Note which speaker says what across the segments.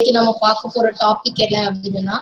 Speaker 1: இன்னைக்கு நம்ம பார்க்க போற டாபிக் என்ன அப்படின்னா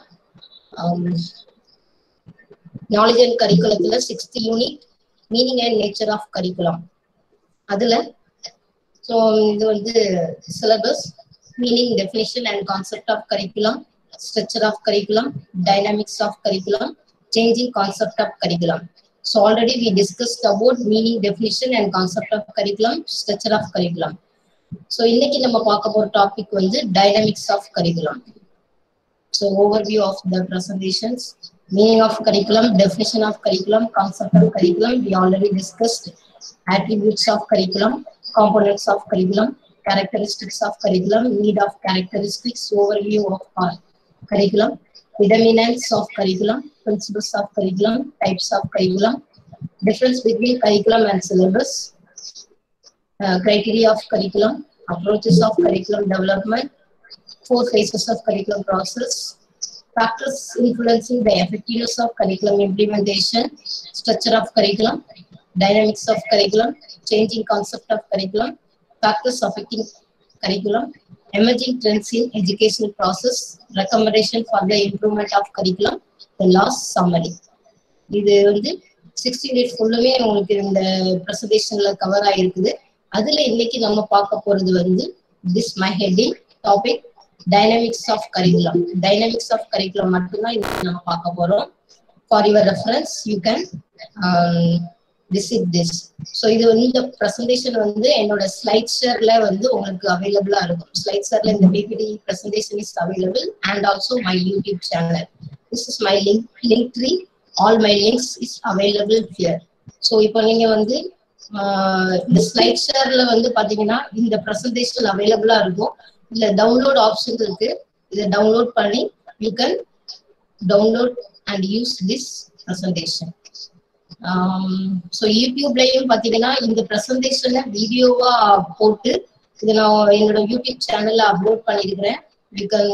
Speaker 1: நாலேஜ் அண்ட் கரிக்குலத்துல 6th unit meaning and nature of curriculum. அதுல ஸோ இது வந்து syllabus meaning, definition and concept of curriculum, structure of curriculum, dynamics of curriculum, changing concept of curriculum. So already we discussed about meaning, definition and concept of curriculum, structure of curriculum. So இன்னைக்கு நம்ம பார்க்க போற topic வந்து dynamics of curriculum. So overview of the presentations, meaning of curriculum, definition of curriculum, concept of curriculum we already discussed, attributes of curriculum, components of curriculum, characteristics of curriculum, need of characteristics, overview of curriculum, determinants of curriculum, principles of curriculum, types of curriculum, difference between curriculum and syllabus, criteria of curriculum, approaches of curriculum development, 4 phases of curriculum process, factors influencing the effectiveness of curriculum implementation, structure of curriculum, dynamics of curriculum, changing concept of curriculum, factors affecting curriculum, emerging trends in educational process, recommendation for the improvement of curriculum, the last summary. இது வந்து 16 days ஃபுல்லுமே உங்களுக்கு இந்த ப்ரெசன்டேஷன்ல cover ஆயிருக்குது. அதுல இன்னைக்கு நம்ம பார்க்க போறது வந்து this my heading topic dynamics of curriculum. Dynamics of curriculum மட்டும்தான் இன்னைக்கு நம்ம பார்க்க போறோம். For your reference you can visit this. So இது வந்து இந்த presentation வந்து என்னோட ஸ்லைட் ஷேர்ல வந்து உங்களுக்கு அவைலபிளா இருக்கும். ஸ்லைட் ஷேர்ல இந்த PPT presentation is available and also my YouTube channel. This is my link tree. All my links is available here. So இப்போ நீங்க வந்து இந்த ஸ்லைட் ஷேர்ல வந்து பாத்தீங்கன்னா இந்த presentation அவைலபிளா இருக்கும். இல்ல டவுன்லோட் ஆப்ஷன் இருக்கு. இதை டவுன்லோட் பண்ணி you can download and use this presentation. So யூடியூப்லயும் பாத்தீங்கன்னா இந்த ப்ரெசன்டேஷனை வீடியோவா போட்டு இதை நான் என்னோட யூடியூப் சேனல்ல அப்லோட் பண்ணிருக்கிறேன். You can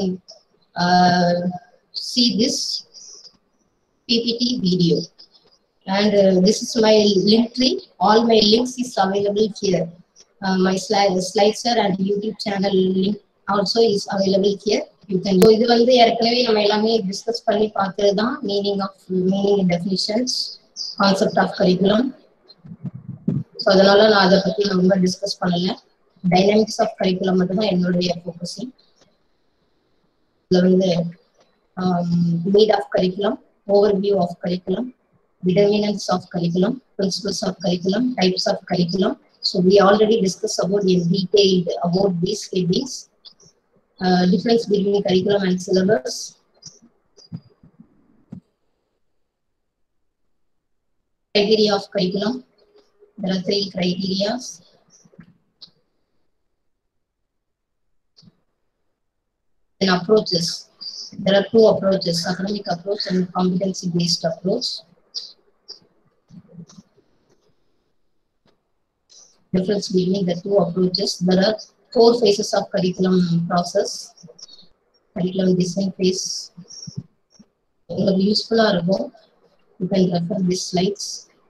Speaker 1: see this PPT video and this is my link tree. All my links is available here. My slides and YouTube channel link also is available here. You can go. இது வந்து ஏற்கனவே நம்ம எல்லாமே discuss பண்ணி பார்த்ததுதான் meaning definitions, concept of curriculum. So அதனால நான் அதை பத்தி ரொம்ப டிஸ்கஸ் பண்ணல. டைனாமிக்ஸ் ஆஃப் கரிக்குலம் மட்டும்தான் என்னுடைய ஃபோக்கஸிங். இதுல வந்து need of curriculum, overview of curriculum, determinants of curriculum, principles of curriculum, types of curriculum. So we already discussed in detail about these headings. Difference between curriculum and syllabus, criteria of curriculum. There are 3 criteria. And approaches. There are 2 approaches: academic approach and competency based approach. Difference between the 2 approaches. There are 4 phases of curriculum process. Curriculum design phase. உங்களுக்கு யூஸ்ஃபுல்லா இருக்கும். You can refer these slides.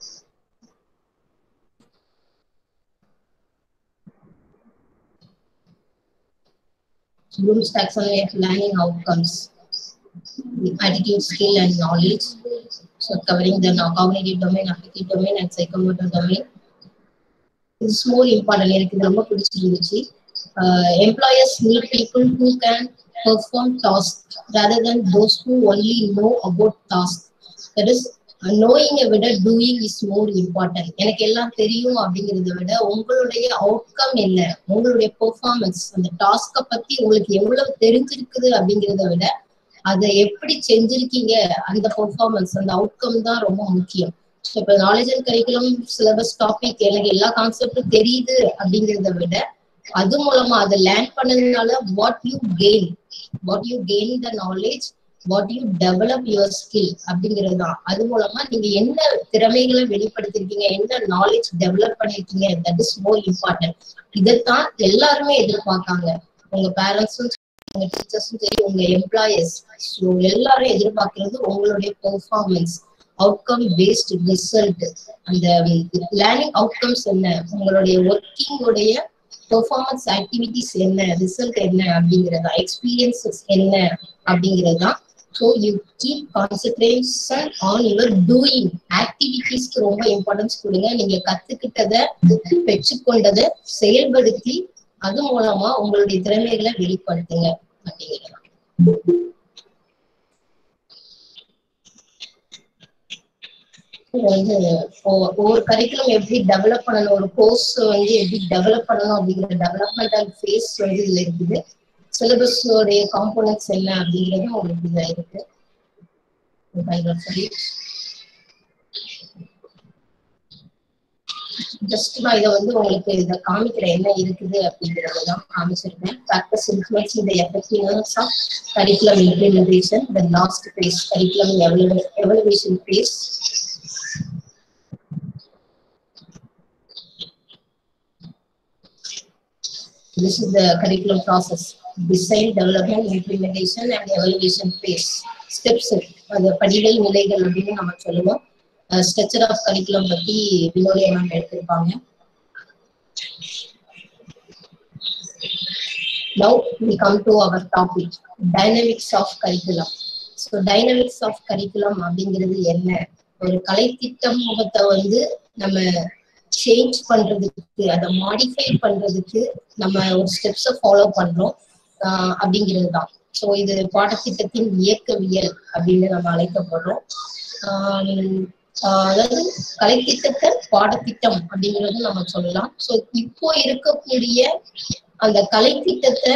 Speaker 1: Bloom's taxonomy of learning outcomes, attitude, skill and knowledge. So covering the cognitive domain, affective domain and psychomotor domain. This is more important. எனக்கு இது ரொம்ப பிடிச்சிருந்துச்சு. Employers need people who can perform tasks rather than those who only know about tasks. That is, knowing விட doing is more important. எனக்கு எல்லாம் தெரியும் அப்படிங்கறத விட உங்களுடைய அவுட்கம் என்ன, உங்களுடைய பெர்ஃபார்மன்ஸ், அந்த டாஸ்கை பத்தி உங்களுக்கு எவ்வளவு தெரிஞ்சிருக்குது அப்படிங்கறத விட அதை எப்படி செஞ்சிருக்கீங்க, அந்த பெர்ஃபார்மன்ஸ், அந்த அவுட்கம் தான் ரொம்ப முக்கியம். இப்ப knowledge and curriculum syllabus topic எனக்கு எல்லா கான்செப்டும் தெரியுது அப்படிங்கறத விட அது மூலமா அதை லேர்ன் பண்ணதுனால what you gain the knowledge, what you develop your skill அப்படிங்கிறது தான். அது மூலமா நீங்க என்ன திறமைகளை வெளிப்படுத்திருக்கீங்க, என்ன நாலேஜ் டெவலப் பண்ணிருக்கீங்க, தட் இஸ் மோர் இம்பார்ட்டன்ட். இதைத்தான் எல்லாருமே எதிர்பார்க்காங்க. உங்க பேரண்ட்ஸும் உங்க டீச்சர்ஸும் சரி, உங்க எம்ப்ளாயர்ஸ் எல்லாரும் எதிர்பார்க்கறது உங்களுடைய பெர்ஃபார்மன்ஸ், அவுட்கம் பேஸ்ட் ரிசல்ட். அந்த லேர்னிங் அவுட்கம்ஸ் என்ன, உங்களுடைய ஒர்க்கிங் உடைய பெர்ஃபார்மன்ஸ் ஆக்டிவிட்டிஸ் என்ன, ரிசல்ட் என்ன அப்படிங்கிறதா, எக்ஸ்பீரியன்சஸ் என்ன அப்படிங்கிறதா. So you keep concentration on your doing ஆக்டிவிட்டிஸ்க்கு ரொம்ப இம்பார்ட்டன்ஸ் கொடுங்க. நீங்க கத்துக்கிட்டதை பெற்றுக்கொண்டதை செயல்படுத்தி அது மூலமா உங்களுடைய திறமைகளை வெளிப்படுத்துங்க அப்படிங்கிறதா. வந்து ஒரு கரிக்குலம் எப்படி டெவலப் பண்ணணும், ஒரு கோர்ஸ் வந்து எப்படி டெவலப் பண்ணணும் அப்படிங்கிற டெவலப்மெண்டல் ஃபேஸ் வந்து இதுல இருக்குது. சிலபஸோடைய காம்போனன்ட்ஸ் என்ன அப்படிங்கிறது உங்களுக்கு இதுல இருக்கு. ஜஸ்ட் நான் இதை வந்து உங்களுக்கு இதை காமிக்கிற என்ன இருக்குது அப்படிங்கறதான் காமிச்சிருக்கேன். Practice influencing the effectiveness of curriculum implementation, the last phase curriculum evaluation phase. This is the curriculum process: design, development, implementation and evaluation phase. Steps அந்த படிகள் நிலைகள் அப்படின்னு நம்ம சொல்லுவோம். ஸ்ட்ரக்சர் ஆஃப் கரிக்குலம் பத்தி வினோலியா மேம் எடுத்திருப்பாங்க. Now we come to our topic, dynamics of curriculum. So dynamics of curriculum அப்படிங்கிறது என்ன? ஒரு கலைத்திட்டம் முகத்தை வந்து நம்ம சேஞ்ச் பண்றதுக்கு, அதை மாடிஃபை பண்றதுக்கு நம்ம ஒரு ஸ்டெப்ஸை ஃபாலோ பண்றோம் அப்படிங்கிறது தான். ஸோ இது பாடத்திட்டத்தின் இயக்கவியல் அப்படின்னு நம்ம அழைக்கப்படுறோம். அதாவது கலைத்திட்டத்தை பாடத்திட்டம் அப்படிங்கிறது நம்ம சொல்லலாம். ஸோ இப்போ இருக்கக்கூடிய அந்த கலைத்திட்டத்தை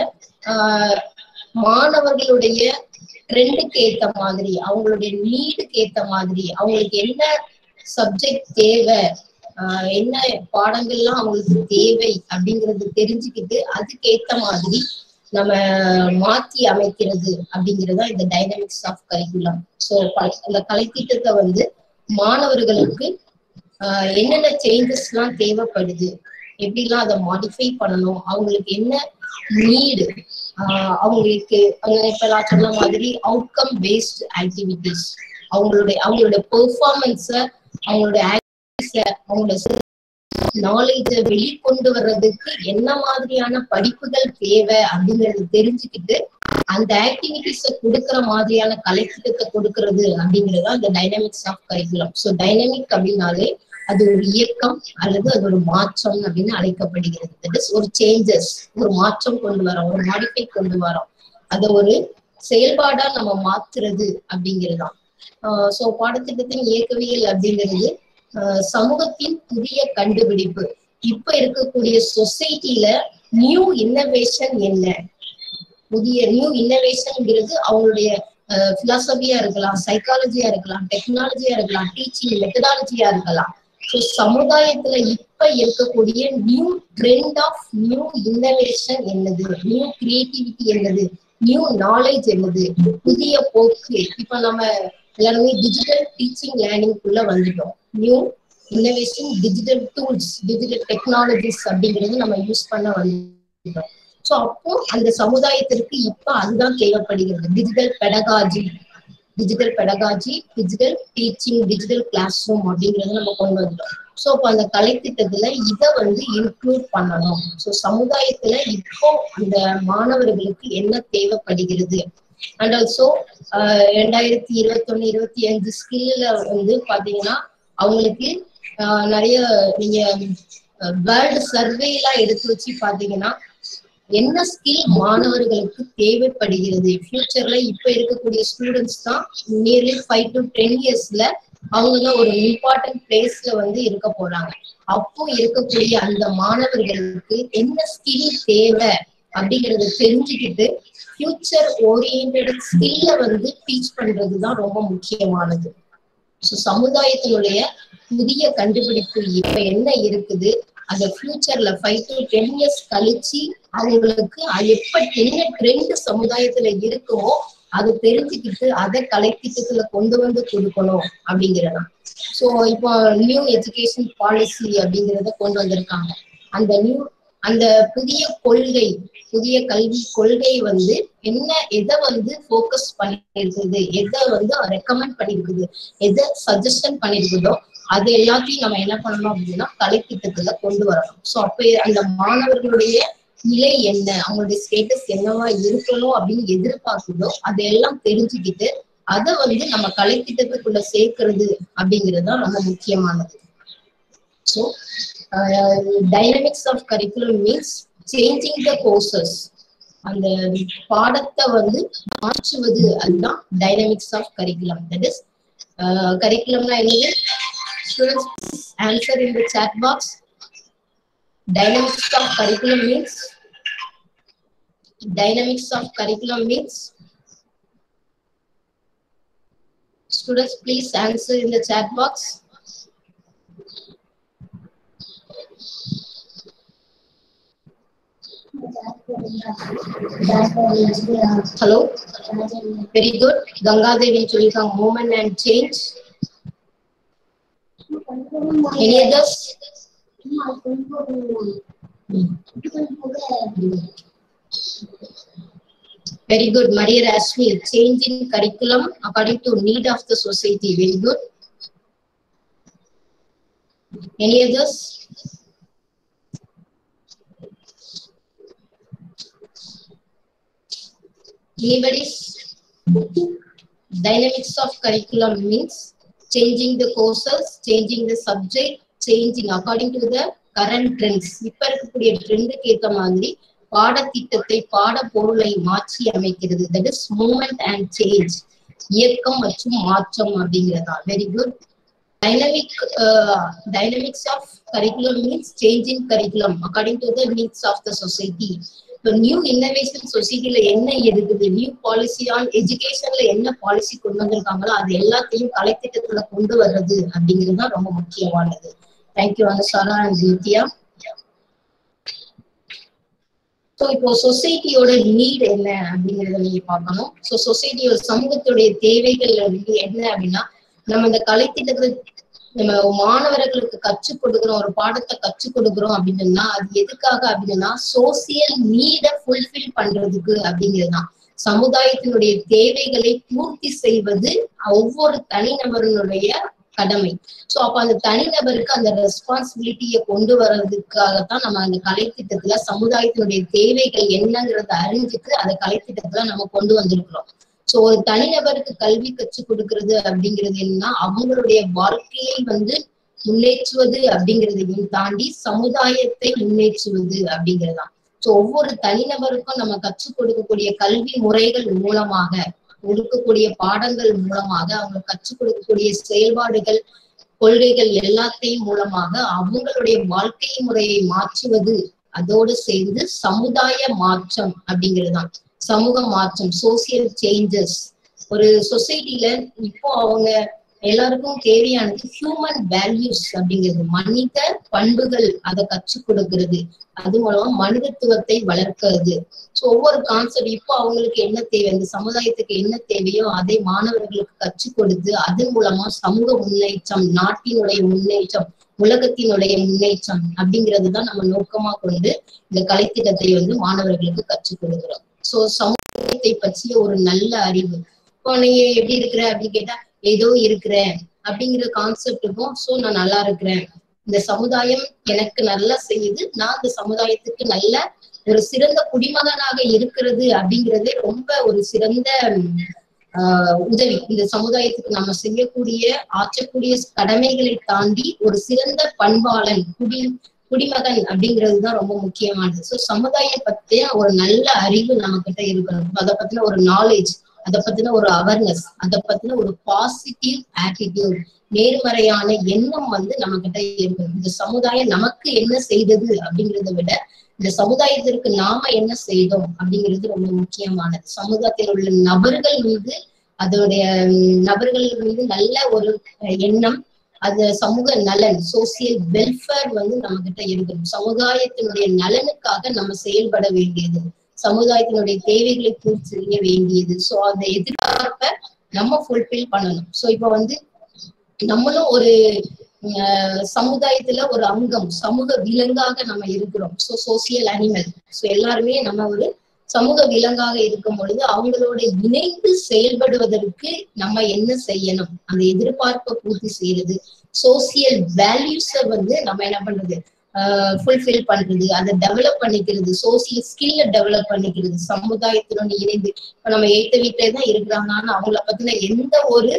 Speaker 1: மாணவர்களுடைய ட்ரெண்டுக்கு ஏத்த மாதிரி, அவங்களுடைய நீடுக்கு ஏத்த மாதிரி, அவங்களுக்கு என்ன சப்ஜெக்ட் தேவை, என்ன பாடங்கள்லாம் அவங்களுக்கு தேவை அப்படிங்கறது தெரிஞ்சுக்கிட்டு அதுக்கேத்த மாதிரி நம்ம மாற்றி அமைக்கிறது அப்படிங்கிறதா இந்த டைனமிக்ஸ் ஆஃப் கரிக்குலம். ஸோ அந்த கலைத்திட்டத்தை வந்து மாணவர்களுக்கு என்னென்ன சேஞ்சஸ் எல்லாம் தேவைப்படுது, எப்படிலாம் அதை மாடிஃபை பண்ணணும், அவங்களுக்கு என்ன நீடு, அவங்களுக்கு இப்ப நான் சொன்ன மாதிரி அவுட்கம் பேஸ்ட் ஆக்டிவிட்டிஸ், அவங்களுடைய பெர்ஃபார்மன்ஸை, அவங்களுடைய அவங்களோட நாலேஜ வெளிக்கொண்டு வர்றதுக்கு என்ன மாதிரியான படிப்புகள் தேவை அப்படிங்கறது தெரிஞ்சுக்கிட்டு அந்த ஆக்டிவிட்டிஸ கொடுக்கற மாதிரியான கலைத்திட்டத்தை கொடுக்கறது அப்படிங்கிறது அந்த dynamics of curriculum. So dynamic அப்படின்னாலே அது ஒரு இயக்கம் அல்லது அது ஒரு மாற்றம் அப்படின்னு அழைக்கப்படுகிறது. தட் இஸ் ஒரு சேஞ்சஸ், ஒரு மாற்றம் கொண்டு வரோம், ஒரு மாடிஃபை கொண்டு வரோம், அதை ஒரு செயல்பாடா நம்ம மாத்துறது அப்படிங்கிறதுதான். ஸோ பாடத்திட்டத்தின் இயக்கவியல் அப்படிங்கிறது சமூகத்தின் புதிய கண்டுபிடிப்பு. இப்ப இருக்கக்கூடிய சொசைட்டில நியூ இன்னோவேஷன் என்ன, புதிய நியூ இன்னோவேஷன்ங்கிறது அவங்களுடைய பிலாசபியா இருக்கலாம், சைக்காலஜியா இருக்கலாம், டெக்னாலஜியா இருக்கலாம், டீச்சிங் மெத்தடாலஜியா இருக்கலாம். ஸோ சமுதாயத்துல இப்ப இருக்கக்கூடிய new trend of new innovation என்னது, நியூ கிரியேட்டிவிட்டி என்னது, நியூ நாலேஜ் என்னது, புதிய போக்கு. இப்ப நம்ம எல்லாருமே டிஜிட்டல் டீச்சிங் லேர்னிங்குள்ள வந்துட்டோம். New innovation, digital tools, digital technologies அப்படிங்கிறது நம்ம யூஸ் பண்ண வந்துட்டோம். ஸோ அப்போ அந்த சமுதாயத்திற்கு இப்ப அதுதான் தேவைப்படுகிறது. Digital pedagogy, digital teaching, digital classroom அப்படிங்கறத நம்ம கொண்டு வந்துட்டோம். ஸோ அப்போ அந்த கலைத்திட்டத்துல இதை வந்து இன்க்ளூட் பண்ணணும். ஸோ சமுதாயத்துல இப்போ அந்த மாணவர்களுக்கு என்ன தேவைப்படுகிறது. அண்ட் ஆல்சோ 2021-25 ஸ்கில்ல வந்து பாத்தீங்கன்னா அவங்களுக்கு நிறைய நீங்க வேர்ல்டு சர்வே எல்லாம் எடுத்து வச்சு பாத்தீங்கன்னா என்ன ஸ்கில் மாணவர்களுக்கு தேவைப்படுகிறது. ஃபியூச்சர்ல இப்ப இருக்கக்கூடிய ஸ்டூடெண்ட்ஸ் தான் நியர்லி 5 to 10 இயர்ஸ்ல அவங்கதான் ஒரு இம்பார்ட்டன்ட் பிளேஸ்ல வந்து இருக்க போறாங்க. அப்போ இருக்கக்கூடிய அந்த மாணவர்களுக்கு என்ன ஸ்கில் தேவை அப்படிங்கறத தெரிஞ்சுக்கிட்டு ஃபியூச்சர் ஓரியன்டட் ஸ்கில்ல வந்து டீச் பண்றதுதான் ரொம்ப முக்கியமானது. ஸோ சமுதாயத்தினுடைய புதிய கண்டுபிடிப்பு இப்ப என்ன இருக்குது, அந்த ஃபியூச்சர்ல 5 to 10 இயர்ஸ் கழிச்சு அவங்களுக்கு எப்ப என்ன ட்ரெண்ட் சமுதாயத்துல இருக்குமோ அதை தெரிஞ்சுக்கிட்டு அதை கலைத்திட்டத்துல கொண்டு வந்து கொடுக்கணும் அப்படிங்கிறதா. ஸோ இப்போ நியூ எஜுகேஷன் பாலிசி அப்படிங்கிறத கொண்டு வந்திருக்காங்க. அந்த புதிய கல்வி கொள்கை வந்து எதை வந்து ஃபோக்கஸ் பண்ணிருக்குது, எதை வந்து ரெக்கமெண்ட் பண்ணிருக்குது, எதை சஜஷன் பண்ணிருக்குதோ அது எல்லாத்தையும் நம்ம என்ன பண்ணணும் அப்படின்னா கலைத்திட்டத்துல கொண்டு வரணும். சோ அப்ப அந்த மாணவர்களுடைய நிலை என்ன, அவங்களுடைய ஸ்டேட்டஸ் என்னவா இருக்கணும் அப்படின்னு எதிர்பார்க்குதோ அதையெல்லாம் தெரிஞ்சுக்கிட்டு அதை நம்ம கலைத்திட்டத்துக்குள்ள சேர்க்கிறது அப்படிங்கிறது ரொம்ப முக்கியமானது. So dynamics of curriculum means changing the courses, அந்த பாடத்தை மாற்றுவது, அதுதான் dynamics of curriculum. That is கரிக்குலம்னா என்னது? Students, please answer in the chat box. Dynamics of curriculum means. Dynamics of curriculum means. Students, please answer in the chat box. Hello. Very good. Gangadevi சொல்லிருக்காங்க movement and change. Any others? Very good. Maria Rashmi, change in curriculum according to need of the society. Very good. Any others? Anybody? Dynamics of curriculum means changing the courses, changing the subject, changing according to the current trends. இப்ப இருக்கக்கூடிய ட்ரெண்டுக்கு ஏற்ற மாதிரி பாடத்திட்டத்தை பாட பொருளை மாற்றி அமைக்கிறது. That is movement and change. இயக்கம் மற்றும் மாற்றம் அப்படிங்கிறதா. Very good. Dynamics of curriculum means changing curriculum according to the needs of the society. இப்போ நியூ இன்னோவேஷன் சொசைட்டில என்ன இருக்குது, நியூ பாலிசி ஆன் எஜுகேஷன்ல என்ன பாலிசி கொண்டு வந்திருக்காங்களோ அது எல்லாத்தையும் கலைத்திட்டத்துல கொண்டு வர்றது அப்படிங்கிறது தான் ரொம்ப முக்கியமானது. Thank you Anusara and Nithya. So இப்போ சொசைட்டியோட நீட் என்ன அப்படிங்கிறத நீங்க பார்க்கணும். ஸோ சொசைட்டியோட சமூகத்துடைய தேவைகள் என்ன அப்படின்னா, நம்ம இந்த கலைத்திட்டத்துல நம்ம மாணவர்களுக்கு கற்றுக் கொடுக்குறோம், ஒரு பாடத்தை கற்றுக் கொடுக்குறோம் அப்படின்னா அது எதுக்காக அப்படின்னா சோசியல் நீடை ஃபுல்ஃபில் பண்றதுக்கு அப்படிங்கிறதுதான். சமுதாயத்தினுடைய தேவைகளை பூர்த்தி செய்வது ஒவ்வொரு தனிநபருடைய கடமை. சோ அப்ப அந்த தனிநபருக்கு அந்த ரெஸ்பான்சிபிலிட்டியை கொண்டு வர்றதுக்காகத்தான் நம்ம அந்த கலைத்திட்டத்துல சமுதாயத்தினுடைய தேவைகள் என்னங்கிறத அறிஞ்சுட்டு அந்த கலைத்திட்டத்துல நம்ம கொண்டு வந்திருக்கிறோம். சோ ஒரு தனிநபருக்கு கல்வி கற்றுக் கொடுக்கறது அப்படிங்கிறது என்னன்னா அவங்களுடைய வாழ்க்கையை முன்னேற்றுவது அப்படிங்கிறதையும் தாண்டி சமுதாயத்தை முன்னேற்றுவது அப்படிங்கிறதுதான். சோ ஒவ்வொரு தனிநபருக்கும் நம்ம கற்றுக் கொடுக்கக்கூடிய கல்வி முறைகள் மூலமாக, கொடுக்கக்கூடிய பாடங்கள் மூலமாக, அவங்க கற்றுக் கொடுக்கக்கூடிய செயல்பாடுகள், கொள்கைகள் எல்லாத்தையும் மூலமாக அவங்களுடைய வாழ்க்கை முறையை மாற்றுவது, அதோடு சேர்ந்து சமுதாய மாற்றம் அப்படிங்கிறதுதான். சமூக மாற்றம், சோசியல் சேஞ்சஸ். ஒரு சொசைட்டில இப்போ அவங்க எல்லாருக்கும் தேவையானது ஹியூமன் வேல்யூஸ் அப்படிங்கிறது, மனித பண்புகள், அதை கற்றுக் கொடுக்கிறது, அது மூலமா மனிதத்துவத்தை வளர்க்கிறது. ஸோ ஒவ்வொரு கான்செப்ட் இப்போ அவங்களுக்கு என்ன தேவை, இந்த சமுதாயத்துக்கு என்ன தேவையோ அதை மாணவர்களுக்கு கற்றுக் கொடுத்து அதன் மூலமா சமூக முன்னேற்றம், நாட்டினுடைய முன்னேற்றம், உலகத்தினுடைய முன்னேற்றம் அப்படிங்கிறது தான் நம்ம நோக்கமா கொண்டு இந்த கலைத்திட்டத்தை மாணவர்களுக்கு கற்றுக் கொடுக்கிறோம். சோ சமூகத்தை பற்றிய ஒரு நல்ல அறிவு. இப்போ நீங்க எப்படி இருக்கிற அப்படின்னு கேட்டா ஏதோ இருக்கிறேன் அப்படிங்கிற கான்செப்டுக்கும், சோ நான் நல்லா இருக்கிறேன், இந்த சமுதாயம் எனக்கு நல்லா செய்யுது, நான் இந்த சமுதாயத்துக்கு நல்ல ஒரு சிறந்த குடிமகனாக இருக்கிறது அப்படிங்கிறதே ரொம்ப ஒரு சிறந்த உதவி. இந்த சமுதாயத்துக்கு நம்ம செய்யக்கூடிய ஆற்றக்கூடிய கடமைகளை தாண்டி ஒரு சிறந்த பண்பாளன், குடிமகன் அப்படிங்கிறதுதான் ரொம்ப முக்கியமானது. சோ சமுதாயம் பத்திய ஒரு நல்ல அறிவு நம்ம கிட்ட இருக்கணும். அதை பத்தின ஒரு நாலேஜ், அதை பத்தின ஒரு அவேர்னஸ், அதை பத்தின ஒரு பாசிட்டிவ் ஆட்டிடியூட், நேர்மறையான எண்ணம் நம்ம கிட்ட இருக்கணும். இந்த சமுதாயம் நமக்கு என்ன செய்தது அப்படிங்கிறத விட இந்த சமுதாயத்திற்கு நாம என்ன செய்தோம் அப்படிங்கிறது ரொம்ப முக்கியமானது. சமுதாயத்தில் உள்ள நபர்கள் மீது நல்ல ஒரு எண்ணம், அது சமூக நலன், சோசியல் வெல்ஃபேர் நம்ம கிட்ட இருக்கணும். சமுதாயத்தினுடைய நலனுக்காக நம்ம செயல்பட வேண்டியது, சமுதாயத்தினுடைய தேவைகளை பூர்த்தி செய்ய வேண்டியது. சோ அந்த எதிர்பார்ப்பை நம்ம ஃபுல்ஃபில் பண்ணணும். சோ இப்ப நம்மளும் ஒரு சமுதாயத்துல ஒரு அங்கம், சமூக விலங்காக நம்ம இருக்கிறோம். So social animal. சோ எல்லாருமே நம்ம ஒரு சமூக விலங்காக இருக்கும் பொழுது அவங்களோட இணைந்து செயல்படுவதற்கு நம்ம என்ன செய்யணும், அந்த எதிர்பார்ப்பை பூர்த்தி செய்யறது, சோசியல் வேல்யூஸ வந்து நம்ம என்ன பண்றது, ஃபுல்ஃபில் பண்றது, அதை டெவலப் பண்ணிக்கிறது, சோசியல் ஸ்கில்ல டெவலப் பண்ணிக்கிறது, சமுதாயத்துடன் இணைந்து. இப்ப நம்ம எய்த்த வீட்டிலே தான் இருக்கிறாங்கன்னா அவங்கள பத்தின எந்த ஒரு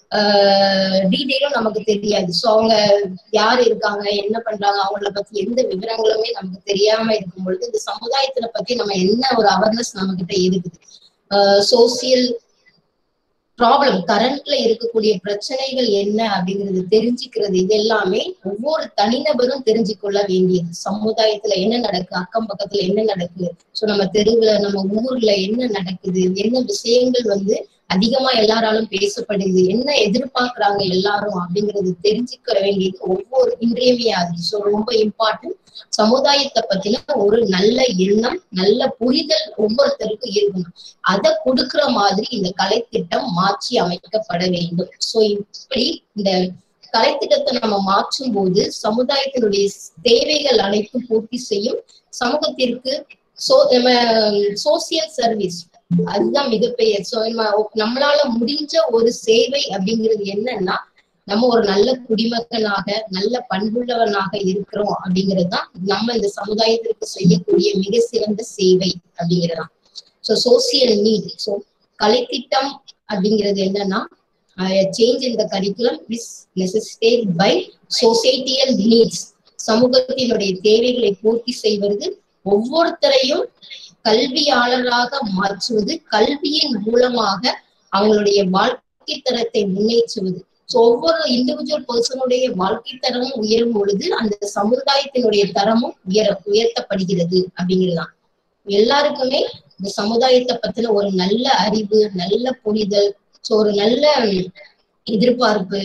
Speaker 1: டீட்டெயிலும் நமக்கு தெரியாது. சோ அவங்க யாரு இருக்காங்க, என்ன பண்றாங்க, அவங்கள பத்தி எந்த விவரங்களுமே நமக்கு தெரியாம இருக்கும் பொழுது இந்த சமுதாயத்துல பத்தி நம்ம என்ன ஒரு அவேர்னஸ் நம்ம கிட்ட இருக்குது, சோசியல் ப்ராப்ளம் கரண்ட்ல இருக்கக்கூடிய பிரச்சனைகள் என்ன அப்படிங்கிறது தெரிஞ்சுக்கிறது, இது எல்லாமே ஒவ்வொரு தனிநபரும் தெரிஞ்சுக்கொள்ள வேண்டியது. சமுதாயத்துல என்ன நடக்குது, அக்கம் பக்கத்துல என்ன நடக்குது, சோ நம்ம தெருவுல நம்ம ஊர்ல என்ன நடக்குது, என்ன விஷயங்கள் வந்து அதிகமா எல்லாராலும் பேசப்படுது, என்ன எதிர்பார்க்கிறாங்க எல்லாரும் அப்படிங்கிறது தெரிஞ்சுக்க வேண்டியது ஒவ்வொரு இன்றியமையாது. சோ ரொம்ப இம்பார்ட்டன்ட். சமுதாயத்தை பத்தின ஒரு நல்ல எண்ணம், நல்ல புரிதல் ஒவ்வொருத்தருக்கும் இருக்கணும். அதை கொடுக்கிற மாதிரி இந்த கலைத்திட்டம் மாற்றி அமைக்கப்பட வேண்டும். சோ இப்படி இந்த கலைத்திட்டத்தை நம்ம மாற்றும் போது சமுதாயத்தினுடைய தேவைகள் அனைத்தும் பூர்த்தி செய்யும். சமூகத்திற்கு நம்ம சோசியல் சர்வீஸ் அதுதான் மிகப்பெரிய. சோ நம்மளால முடிஞ்ச ஒரு சேவை அப்படிங்கிறது என்னன்னா, நம்ம ஒரு நல்ல குடிமகனாக நல்ல பண்புள்ளவனாக இருக்கிறோம் அப்படிங்கிறது தான் நம்ம இந்த சமுதாயத்திற்கு செய்யக்கூடிய மிக சிறந்த சேவை அப்படிங்கிறதுதான். So social need. சோ கலைத்திட்டம் அப்படிங்கிறது என்னன்னா, change in the curriculum is necessitated by societal needs. சமூகத்தினுடைய தேவைகளை பூர்த்தி செய்வது, ஒவ்வொருத்தரையும் கல்வியாளராக மாற்றுவது, கல்வியின் மூலமாக அவங்களுடைய வாழ்க்கை தரத்தை முன்னேற்றுவது. சோ ஒவ்வொரு இண்டிவிஜுவல் பர்சனுடைய வாழ்க்கை தரமும் உயரும் பொழுது அந்த சமுதாயத்தினுடைய தரமும் உயர்த்தப்படுகிறது அப்படிங்கிறதுதான். எல்லாருக்குமே இந்த சமுதாயத்தை பத்தின ஒரு நல்ல அறிவு, நல்ல புரிதல், ஒரு நல்ல எதிர்பார்ப்பு,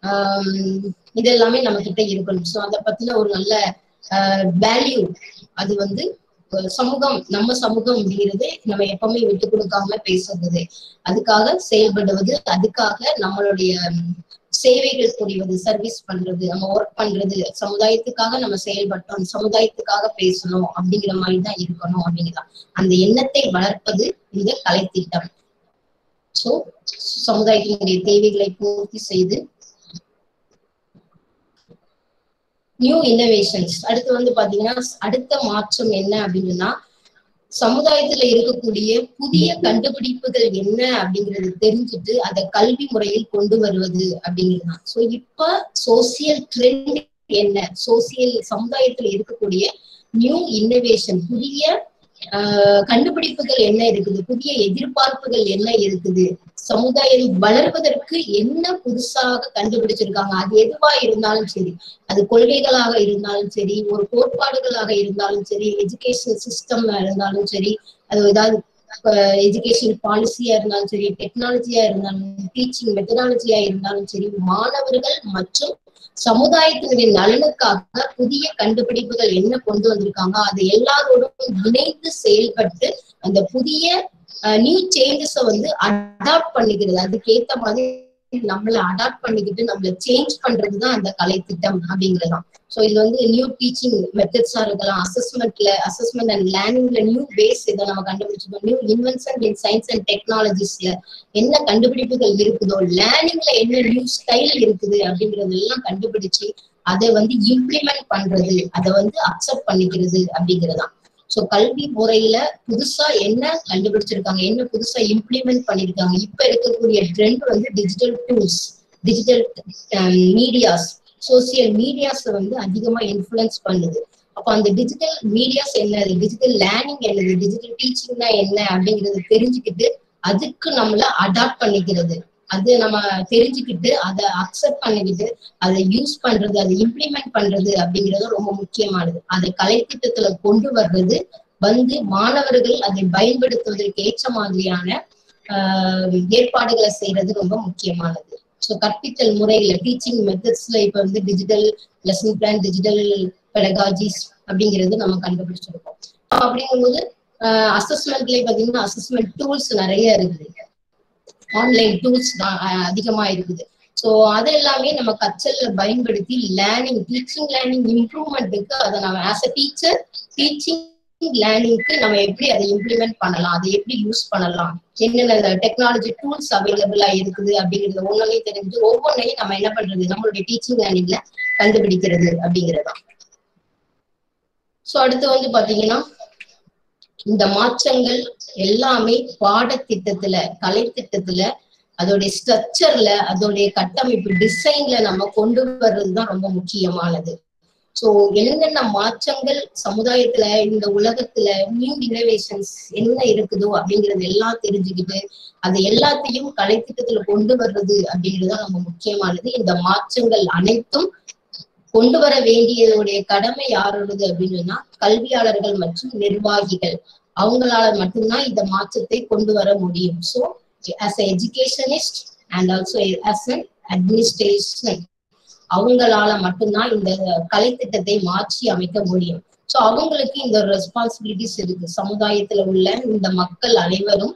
Speaker 1: இதெல்லாமே நம்ம கிட்ட இருக்கணும். சோ அதை பத்தின ஒரு நல்ல வேல்யூ, அது வந்து சமூகம், நம்ம சமூகம் அப்படிங்கிறது நம்ம எப்பவுமே விட்டு கொடுக்காம பேசுறது, அதுக்காக செயல்படுவது, அதுக்காக நம்மளுடைய சேவைகள் புரிவது, சர்வீஸ் பண்றது, நம்ம ஒர்க் பண்றது, சமுதாயத்துக்காக நம்ம செயல்பட்டோம், சமுதாயத்துக்காக பேசணும் அப்படிங்கிற மாதிரிதான் இருக்கணும் அப்படிங்கிறதான். அந்த எண்ணத்தை வளர்ப்பது இந்த கலைத்திட்டம். சோ சமுதாயத்தினுடைய தேவைகளை பூர்த்தி செய்து நியூ இன்னோவேஷன்ஸ். அடுத்து வந்து பாத்தீங்கன்னா அடுத்த மாற்றம் என்ன அப்படின்னா, சமுதாயத்துல இருக்கக்கூடிய புதிய கண்டுபிடிப்புகள் என்ன அப்படிங்கறது தெரிஞ்சுட்டு அதை கல்வி முறையில் கொண்டு வருவது அப்படிங்கிறதுதான். சோ இப்ப சோசியல் ட்ரெண்ட் என்ன, சோசியல் சமுதாயத்துல இருக்கக்கூடிய நியூ இன்னோவேஷன், புதிய கண்டுபிடிப்புகள் என்ன இருக்குது, புதிய எதிர்பார்ப்புகள் என்ன இருக்குது, சமுதாயம் வளர்வதற்கு என்ன புதுசாக கண்டுபிடிச்சிருக்காங்க. அது எதுவா இருந்தாலும் சரி, அது கொள்கைகளாக இருந்தாலும் சரி, ஒரு கோட்பாடுகளாக இருந்தாலும் சரி, எஜுகேஷன் சிஸ்டம் இருந்தாலும் சரி, அது ஏதாவது எஜுகேஷன் பாலிசியா இருந்தாலும் சரி, டெக்னாலஜியா இருந்தாலும், டீச்சிங் மெத்தடாலஜியா இருந்தாலும் சரி, மாணவர்கள் மற்றும் சமுதாயத்தினுடைய நலனுக்காக புதிய கண்டுபிடிப்புகள் என்ன கொண்டு வந்திருக்காங்க, அது எல்லாரோடும் இணைந்து செயல்பட்டு அந்த புதிய நியூ சேஞ்சஸ வந்து அடாப்ட் பண்ணிக்கிறது, அதுக்கேத்த மாதிரி நம்மளை அடாப்ட் பண்ணிக்கிட்டு நம்மள சேஞ்ச் பண்றதுதான் அந்த கலைத்திட்டம் அப்படிங்கிறதுதான். சோ இது வந்து நியூ டீச்சிங் மெத்தட்ஸா இருக்கலாம், அசஸ்மெண்ட் அண்ட் லேர்னிங்ல நியூ பேஸ் இதை நம்ம கண்டுபிடிச்சிருக்கோம், new invention in science and டெக்னாலஜிஸ்ல என்ன கண்டுபிடிப்புகள் இருக்குதோ, லேர்னிங்ல என்ன நியூ ஸ்டைல் இருக்குது அப்படிங்கறது எல்லாம் கண்டுபிடிச்சு அதை வந்து இம்ப்ளிமெண்ட் பண்றது, அதை வந்து அக்செப்ட் பண்ணிக்கிறது அப்படிங்கிறதான். சோ கல்வி முறையில புதுசா என்ன கண்டுபிடிச்சிருக்காங்க, என்ன புதுசா இம்ப்ளிமெண்ட் பண்ணிருக்காங்க. இப்ப இருக்கக்கூடிய ட்ரெண்ட் வந்து digital tools, digital medias, social medias வந்து அதிகமா இன்ஃபுளுன்ஸ் பண்ணுது. அப்ப அந்த டிஜிட்டல் மீடியாஸ் என்னது, டிஜிட்டல் லேர்னிங் என்னது, டிஜிட்டல் டீச்சிங்னா என்ன அப்படிங்கறது தெரிஞ்சுக்கிட்டு அதுக்கு நம்மள அடாப்ட் பண்ணிக்கிறது, அது நம்ம தெரிஞ்சுக்கிட்டு அதை அக்செப்ட் பண்ணிக்கிட்டு அதை யூஸ் பண்றது, அதை இம்ப்ளிமெண்ட் பண்றது அப்படிங்கிறது ரொம்ப முக்கியமானது. அதை கலைத்திட்டத்துல கொண்டு வர்றது வந்து மாணவர்கள் அதை பயன்படுத்துவதற்கு ஏற்ற மாதிரியான ஏற்பாடுகளை செய்யறது ரொம்ப முக்கியமானது. ஸோ கற்பித்தல் முறையில டீச்சிங் மெத்தட்ஸ்ல இப்ப வந்து digital lesson plan, digital pedagogies அப்படிங்கிறது நம்ம கண்டுபிடிச்சிருக்கோம். அப்படிங்கும்போது அசஸ்மெண்ட்ல பாத்தீங்கன்னா அசஸ்மெண்ட் டூல்ஸ் நிறைய இருக்குது, ஆன்லைன் டூல்ஸ் அதிகமா இருக்குது. ஸோ அது எல்லாமே நம்ம கற்றல்ல பயன்படுத்தி லேர்னிங், டீச்சிங் லேர்னிங் இம்ப்ரூவ்மெண்ட்டுக்கு அதை நம்ம ஆஸ் அ டீச்சர் டீச்சிங் லேர்னிங்க்கு நம்ம எப்படி அதை இம்ப்ளிமெண்ட் பண்ணலாம், அதை எப்படி யூஸ் பண்ணலாம், என்னென்ன டெக்னாலஜி டூல்ஸ் அவைலபிளா இருக்குது அப்படிங்கறது ஒன்னொன்னே தெரிஞ்சு ஒவ்வொன்றையும் நம்ம என்ன பண்றது நம்மளுடைய டீச்சிங் லேர்னிங்ல கண்டுபிடிக்கிறது அப்படிங்கறதுதான். சோ அடுத்து வந்து பாத்தீங்கன்னா இந்த மாற்றங்கள் எல்லாமே பாடத்திட்டத்துல, கலை திட்டத்துல, அதோடைய ஸ்ட்ரக்சர்ல, அதோடைய கட்டமைப்பு டிசைன்ல நம்ம கொண்டு வர்றதுதான் ரொம்ப முக்கியமானது. சோ என்னென்ன மாற்றங்கள் சமுதாயத்துல, இந்த உலகத்துல நியூ இன்னோவேஷன்ஸ் என்ன இருக்குதோ அப்படிங்கறது எல்லாம் தெரிஞ்சுக்கிட்டு அது எல்லாத்தையும் கலைத்திட்டத்துல கொண்டு வர்றது அப்படிங்கறதுதான் ரொம்ப முக்கியமானது. இந்த மாற்றங்கள் அனைத்தும் கொண்டு வர வேண்டியதுடைய கடமை யாரோடது அப்படின்னு சொன்னா கல்வியாளர்கள் மற்றும் நிர்வாகிகள். அவங்களால மட்டும்தான் இந்த மாற்றத்தை கொண்டு வர முடியும். So as an educationist and also as an administration அவங்களால மட்டும்தான் இந்த கலைத்திட்டத்தை மாற்றி அமைக்க முடியும். சோ அவங்களுக்கு இந்த ரெஸ்பான்சிபிலிட்டிஸ் இருக்கு. சமுதாயத்துல உள்ள இந்த மக்கள் அனைவரும்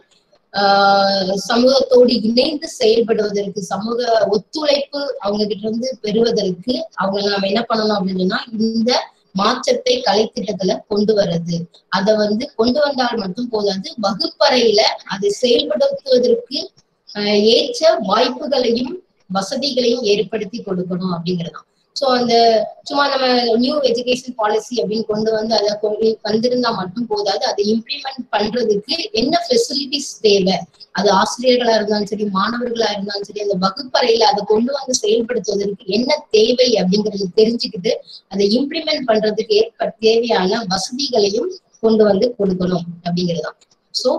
Speaker 1: சமூகத்தோடு இணைந்து செயல்படுவதற்கு, சமூக ஒத்துழைப்பு அவங்க கிட்ட இருந்து பெறுவதற்கு அவங்க நம்ம என்ன பண்ணணும் அப்படின்னு சொன்னா இந்த மாற்றத்தை கலைத்திட்டத்துல கொண்டு வர்றது. அதை வந்து கொண்டு வந்தால் மட்டும் போதாது, வகுப்பறையில அதை செயல்படுத்துவதற்கு ஏற்ற வாய்ப்புகளையும் வசதிகளையும் ஏற்படுத்தி கொடுக்கணும் அப்படிங்கறதுதான். சோ அந்த சும்மா நம்ம நியூ எஜுகேஷன் பாலிசி அப்படின்னு கொண்டு வந்து அதை வந்திருந்தா மட்டும் போதாது, அதை இம்ப்ளிமெண்ட் பண்றதுக்கு என்ன ஃபெசிலிட்டிஸ் தேவை, அது ஆசிரியர்களா இருந்தாலும் சரி, மாணவர்களா இருந்தாலும் சரி, அந்த வகுப்பறையில அதை கொண்டு வந்து செயல்படுத்துவதற்கு என்ன தேவை அப்படிங்கறது தெரிஞ்சுக்கிட்டு அதை இம்ப்ளிமெண்ட் பண்றதுக்கு தேவையான வசதிகளையும் கொண்டு வந்து கொடுக்கணும் அப்படிங்கறதுதான். So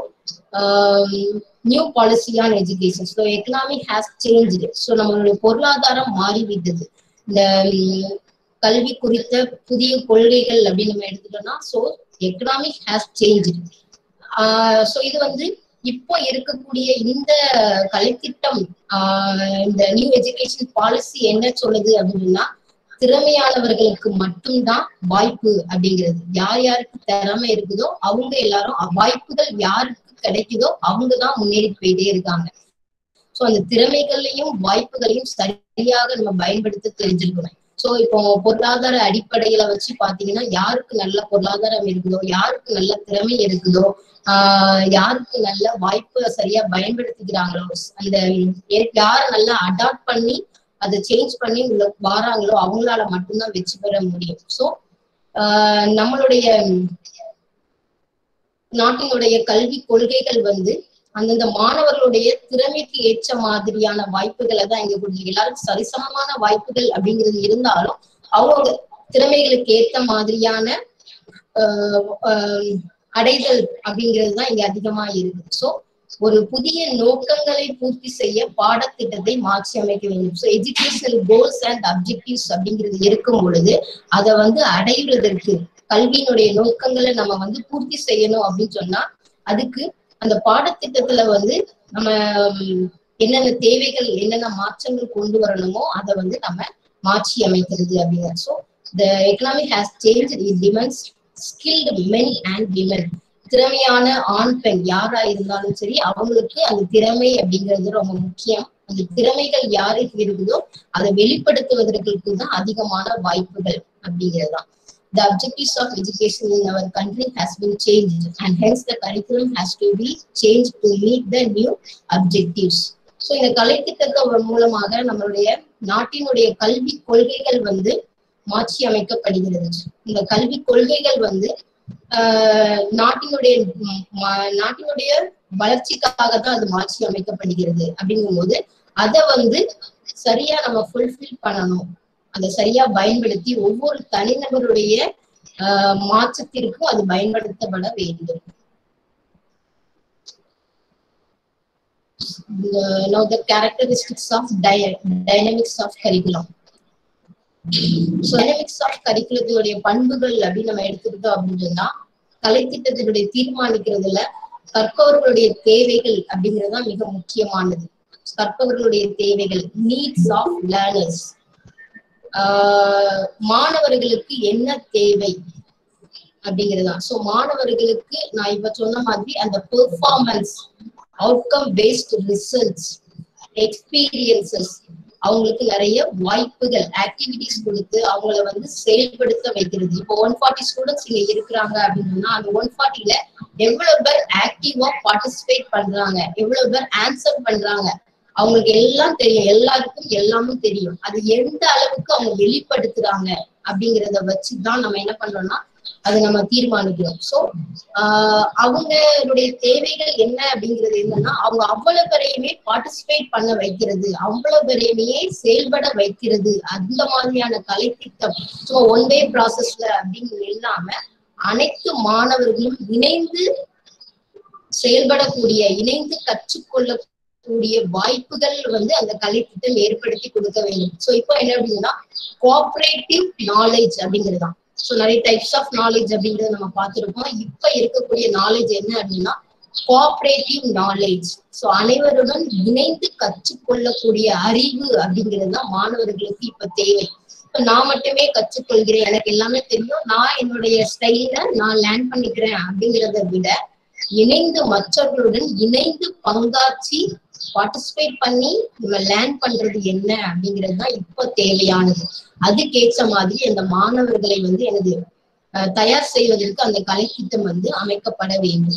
Speaker 1: new policy on education. So economy has changed. So நம்மளுடைய பொருளாதாரம் மாறிவிட்டது. இந்த கல்வி குறித்த புதிய கொள்கைகள் அப்படின்னு நம்ம எடுத்துட்டோம்னா so economic has changed. So இது வந்து இப்போ இருக்கக்கூடிய இந்த கலைத்திட்டம், இந்த நியூ எஜுகேஷன் பாலிசி என்ன சொல்லுது அப்படின்னா திறமையானவர்களுக்கு மட்டும்தான் வாய்ப்பு அப்படிங்கிறது. யார் யாருக்கு திறமை இருக்குதோ அவங்க எல்லாரும், வாய்ப்புகள் யாருக்கு கிடைக்குதோ அவங்கதான் முன்னேறி போயிட்டே இருக்காங்க. சோ அந்த திறமைகளையும் வாய்ப்புகளையும் சரியாக நம்ம பயன்படுத்த தெரிஞ்சிருக்கணும். சோ இப்போ பொருளாதார அடிப்படையில வச்சு பாத்தீங்கன்னா யாருக்கு நல்ல பொருளாதாரம் இருக்குதோ, யாருக்கு நல்ல திறமை இருக்குதோ, யாருக்கு நல்ல வாய்ப்பை சரியா பயன்படுத்திக்கிறாங்களோ, அந்த யாரை நல்லா அடாப்ட் பண்ணி அதை சேஞ்ச் பண்ணி உள்ள வாராங்களோ அவங்களால மட்டும்தான் வெற்றி பெற முடியும். சோ நம்மளுடைய நாட்டினுடைய கல்வி கொள்கைகள் வந்து அந்தந்த மாணவர்களுடைய திறமைக்கு ஏற்ற மாதிரியான வாய்ப்புகளை தான் இங்க கொடுத்து, எல்லாருக்கும் சரிசமமான வாய்ப்புகள் அப்படிங்கிறது இருந்தாலும் அவங்க திறமைகளுக்கு ஏற்ற மாதிரியான அடைதல் அப்படிங்கிறது தான் இங்க அதிகமா இருக்கு. சோ ஒரு புதிய நோக்கங்களை பூர்த்தி செய்ய பாடத்திட்டத்தை மாற்றி அமைக்க வேண்டும். So educational goals and objectives அப்படிங்கிறது இருக்கும் பொழுது அதை வந்து அடைவதற்கு கல்வியினுடைய நோக்கங்களை நம்ம வந்து பூர்த்தி செய்யணும் அப்படின்னு சொன்னா அதுக்கு அந்த பாடத்திட்டத்துல வந்து நம்ம என்னென்ன தேவைகள், என்னென்ன மாற்றங்கள் கொண்டு வரணுமோ அதை வந்து நம்ம மாற்றி அமைக்கிறது அப்படிங்கிற. So the economy has change, it demands skilled men and women. திறமையான ஆண் பெண் யாரா இருந்தாலும் சரி அவங்களுக்கு அந்த திறமை அப்படிங்கிறது ரொம்ப முக்கியம். அந்த திறமைகள் யாருக்கு இருக்குதோ அதை வெளிப்படுத்துவதற்கு தான் அதிகமான வாய்ப்புகள் அப்படிங்கிறதுதான். The objectives of education in our country has been changed and hence the curriculum has to be changed to meet the new objectives. So இந்த கலைத்திட்டத்தின் மூலமாக நம்மளுடைய நாட்டினுடைய கல்வி கொள்கைகள் வந்து மாற்றி அமைக்கப்படுகிறது. இந்த கல்வி கொள்கைகள் வந்து நாட்டினுடைய வளர்ச்சிக்காக தான் அது மாற்றி அமைக்கப்படுகிறது. அப்படிங்கும் போது அதை வந்து சரியா நம்ம ஃபுல்ஃபில் பண்ணணும். அதை சரியா பயன்படுத்தி ஒவ்வொரு தனிநபருடைய மாற்றத்திற்கும் அது பயன்படுத்தப்பட வேண்டும். Now the characteristics of dynamics of curriculum. So dynamics of curriculum பண்புகள் அப்படின்னு நம்ம எடுத்துக்கிட்டோம் அப்படின்னு சொன்னா கலைத்திட்டத்தினுடைய தீர்மானிக்கிறதுல கற்பவர்களுடைய தேவைகள் அப்படிங்கிறதுதான் மிக முக்கியமானது. கற்பவர்களுடைய தேவைகள், நீட்ஸ் ஆஃப் லேர்னர்ஸ். மாணவர்களுக்கு என்ன தேவை அப்படிங்கிறதா. சோ மாணவர்களுக்கு நான் இப்ப சொன்ன மாதிரி அந்த performance, outcome based results, experiences, அவங்களுக்கு நிறைய வாய்ப்புகள் ஆக்டிவிட்டிஸ் கொடுத்து அவங்கள வந்து செயல்படுத்த வைக்கிறது. இப்போ 140 ஸ்டூடெண்ட்ஸ் இங்க இருக்கிறாங்க அப்படின்னா அந்த 140ல எவ்வளவு பேர் ஆக்டிவா பார்ட்டிசிபேட் பண்றாங்க, எவ்வளவு பேர் ஆன்சர் பண்றாங்க, அவங்களுக்கு எல்லாம் தெரியும், எல்லாருக்கும் எல்லாமே தெரியும். அது எந்த அளவுக்கு அவங்க வெளிப்படுத்துறாங்க அப்படிங்கிறத வச்சுதான் நம்ம என்ன பண்றோம்னா அதை நம்ம தீர்மானிக்கிறோம். சோ அவங்களுடைய தேவைகள் என்ன அப்படிங்கிறது என்னன்னா அவங்க அவ்வளவு பேரையுமே பார்ட்டிசிபேட் பண்ண வைக்கிறது, அவ்வளவு பேரையுமே செயல்பட வைக்கிறது. அந்த மாதிரியான கலை திட்டம் ஸோ ஒன் டே ப்ராசஸ்ல அப்படின்னு இல்லாம அனைத்து மாணவர்களும் இணைந்து செயல்படக்கூடிய, இணைந்து கற்றுக்கொள்ளக்கூடிய வாய்ப்புகள் வந்து அந்த கலை திட்டம் ஏற்படுத்தி கொடுக்க வேண்டும். ஸோ இப்போ என்ன அப்படின்னா கோஆபரேட்டிவ் நாலேஜ் அப்படிங்கிறதுதான். ஸோ நிறைய டைப்ஸ் ஆஃப் நாலேஜ் அப்படிங்கறத நம்ம பார்த்திருக்கோம். இப்ப இருக்கக்கூடிய நாலேஜ் என்ன அப்படின்னா கோஆபரேட்டிவ் நாலேஜ். ஸோ அனைவருடன் இணைந்து கற்றுக்கொள்ளக்கூடிய அறிவு அப்படிங்கிறது தான் மாணவர்களுக்கு இப்ப தேவை. இப்ப நான் மட்டுமே கற்றுக்கொள்கிறேன், எனக்கு எல்லாமே தெரியும், நான் என்னுடைய ஸ்டைல நான் லேர்ன் பண்ணிக்கிறேன் அப்படிங்கிறத விட இணைந்து மற்றவர்களுடன் இணைந்து பங்காற்றி பார்ட்டிசிபேட் பண்ணி நம்ம லேர்ன் பண்றது என்ன அப்படிங்கிறது தான் இப்ப தேவையானது. அதுக்கேற்ற மாதிரி அந்த மாணவர்களை வந்து எனது தயார் செய்வதற்கு அந்த கலை திட்டம் வந்து அமைக்கப்பட வேண்டும்.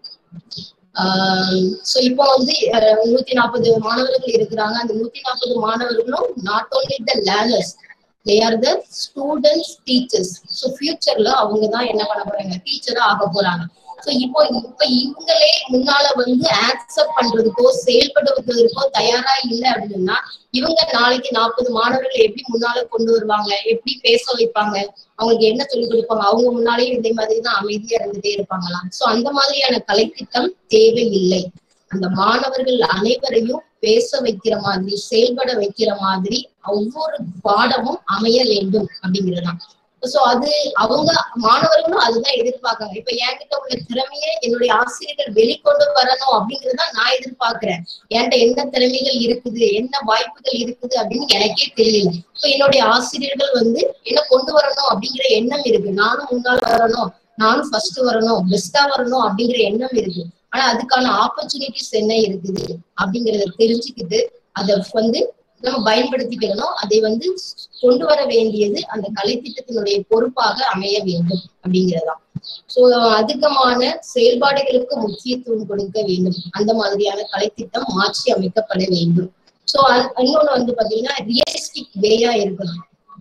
Speaker 1: சோ இப்போ வந்து 140 மாணவர்கள் இருக்கிறாங்க. அந்த 140 மாணவர்களும் not only the learners, they are the students teachers. So ஃபியூச்சர்ல அவங்க தான் என்ன பண்ண போறாங்க, டீச்சரா ஆக போறாங்க. ஸோ இப்போ இவங்களே முன்னால வந்து ஆக்செப்ட் பண்றதுக்கோ செயல்படுவதற்கோ தயாரா இல்லை அப்படின்னா இவங்க நாளைக்கு 40 மாணவர்கள் எப்படி முன்னால கொண்டு வருவாங்க, எப்படி பேச வைப்பாங்க, அவங்களுக்கு என்ன சொல்லிக் கொடுப்பாங்க, அவங்க முன்னாலேயும் இதே மாதிரி தான் அமைதியா இருந்துட்டே இருப்பாங்களாம். ஸோ அந்த மாதிரியான கலைத்திட்டம் தேவையில்லை. அந்த மாணவர்கள் அனைவரையும் பேச வைக்கிற மாதிரி செயல்பட வைக்கிற மாதிரி ஒவ்வொரு பாடமும் அமைய வேண்டும் அப்படிங்கிறதுதான். சோ அது அவங்க மாணவர்களும் அதுதான் எதிர்பார்க்காங்க. இப்ப என்கிட்ட உள்ள திறமையை என்னுடைய ஆசிரியர்கள் வெளிக்கொண்டு வரணும் அப்படிங்கறதுதான் நான் எதிர்பார்க்கிறேன். என்கிட்ட என்ன திறமைகள் இருக்குது, என்ன வாய்ப்புகள் இருக்குது அப்படின்னு எனக்கே தெரியல. இப்ப என்னுடைய ஆசிரியர்கள் வந்து என்ன கொண்டு வரணும் அப்படிங்கிற எண்ணம் இருக்கு. நானும் முன்னாள் வரணும், நானும் ஃபர்ஸ்ட் வரணும், பெஸ்டா வரணும் அப்படிங்கிற எண்ணம் இருக்கு. ஆனா அதுக்கான ஆப்பர்ச்சுனிட்டிஸ் என்ன இருக்குது அப்படிங்கறத தெரிஞ்சுக்கிட்டு அதை வந்து நம்ம பயன்படுத்திக்கணும். அதை வந்து கொண்டு வர வேண்டியது அந்த கலை திட்டத்தினுடைய பொறுப்பாக அமைய வேண்டும் அப்படிங்கிறதா. சோ அதிகமான செயல்பாடுகளுக்கு முக்கியத்துவம் கொடுக்க வேண்டும். அந்த மாதிரியான கலை திட்டம் மாற்றி அமைக்கப்பட வேண்டும். சோ இன்னொன்னு வந்து பாத்தீங்கன்னா ரியலிஸ்டிக் வேயா இருக்கணும்,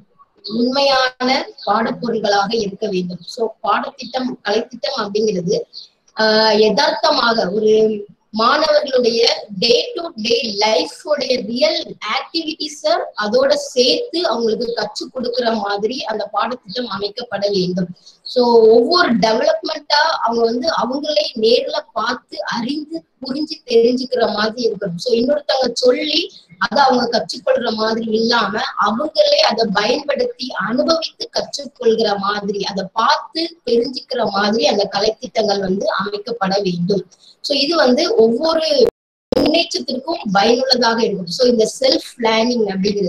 Speaker 1: உண்மையான பாடப்பொருள்களாக இருக்க வேண்டும். சோ பாடத்திட்டம் கலைத்திட்டம் அப்படிங்கிறது யதார்த்தமாக ஒரு மாணவர்களுடைய டே டு டே லைஃப் உடைய ரியல் ஆக்டிவிட்டிஸ அதோட சேர்த்து அவங்களுக்கு கற்றுக் கொடுக்கிற மாதிரி அந்த பாடத்திட்டம் அமைக்கப்பட வேண்டும். சோ ஒவ்வொரு டெவலப்மெண்டா அவங்க வந்து அவங்களே நேர்ல பார்த்து அறிந்து புரிஞ்சு தெரிஞ்சுக்கிற மாதிரி இருக்கணும். சோ இன்னொருத்தவங்க சொல்லி அதை அவங்க கற்றுக்கொள்ற மாதிரி இல்லாம அவங்களே அதை பயன்படுத்தி அனுபவித்து கற்றுக்கொள்கிற மாதிரி, அதை பார்த்து தெரிஞ்சுக்கிற மாதிரி அந்த கலைத்திட்டங்கள் வந்து அமைக்கப்பட வேண்டும். சோ இது வந்து ஒவ்வொரு முன்னேற்றத்திற்கும் பயனுள்ளதாக இருக்கும். சோ இந்த செல்ஃப் லேர்னிங்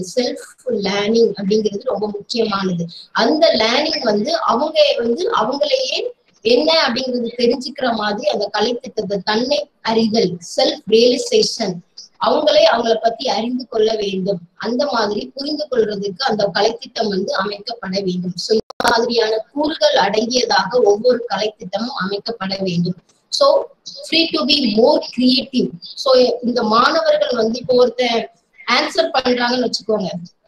Speaker 1: அப்படிங்கிறது ரொம்ப முக்கியமானது. அந்த லேர்னிங் வந்து அவங்களையே என்ன அப்படிங்கிறது தெரிஞ்சுக்கிற மாதிரி அந்த கலைத்திட்டத்தை தன்னை அறிதல், செல்ஃப் ரியலைசேஷன், அவங்கள பத்தி அறிந்து கொள்ள வேண்டும். அந்த மாதிரி புரிந்து கொள்றதுக்கு அந்த கலைத்திட்டம் வந்து அமைக்கப்பட வேண்டும். சோ இந்த மாதிரியான கூறுகள் அடங்கியதாக ஒவ்வொரு கலைத்திட்டமும் அமைக்கப்பட வேண்டும். So free to be more creative. So இந்த மாணவர்கள் வந்து இப்போ ஒருத்தர் ஆன்சர் பண்றாங்கன்னு வச்சுக்கோங்க,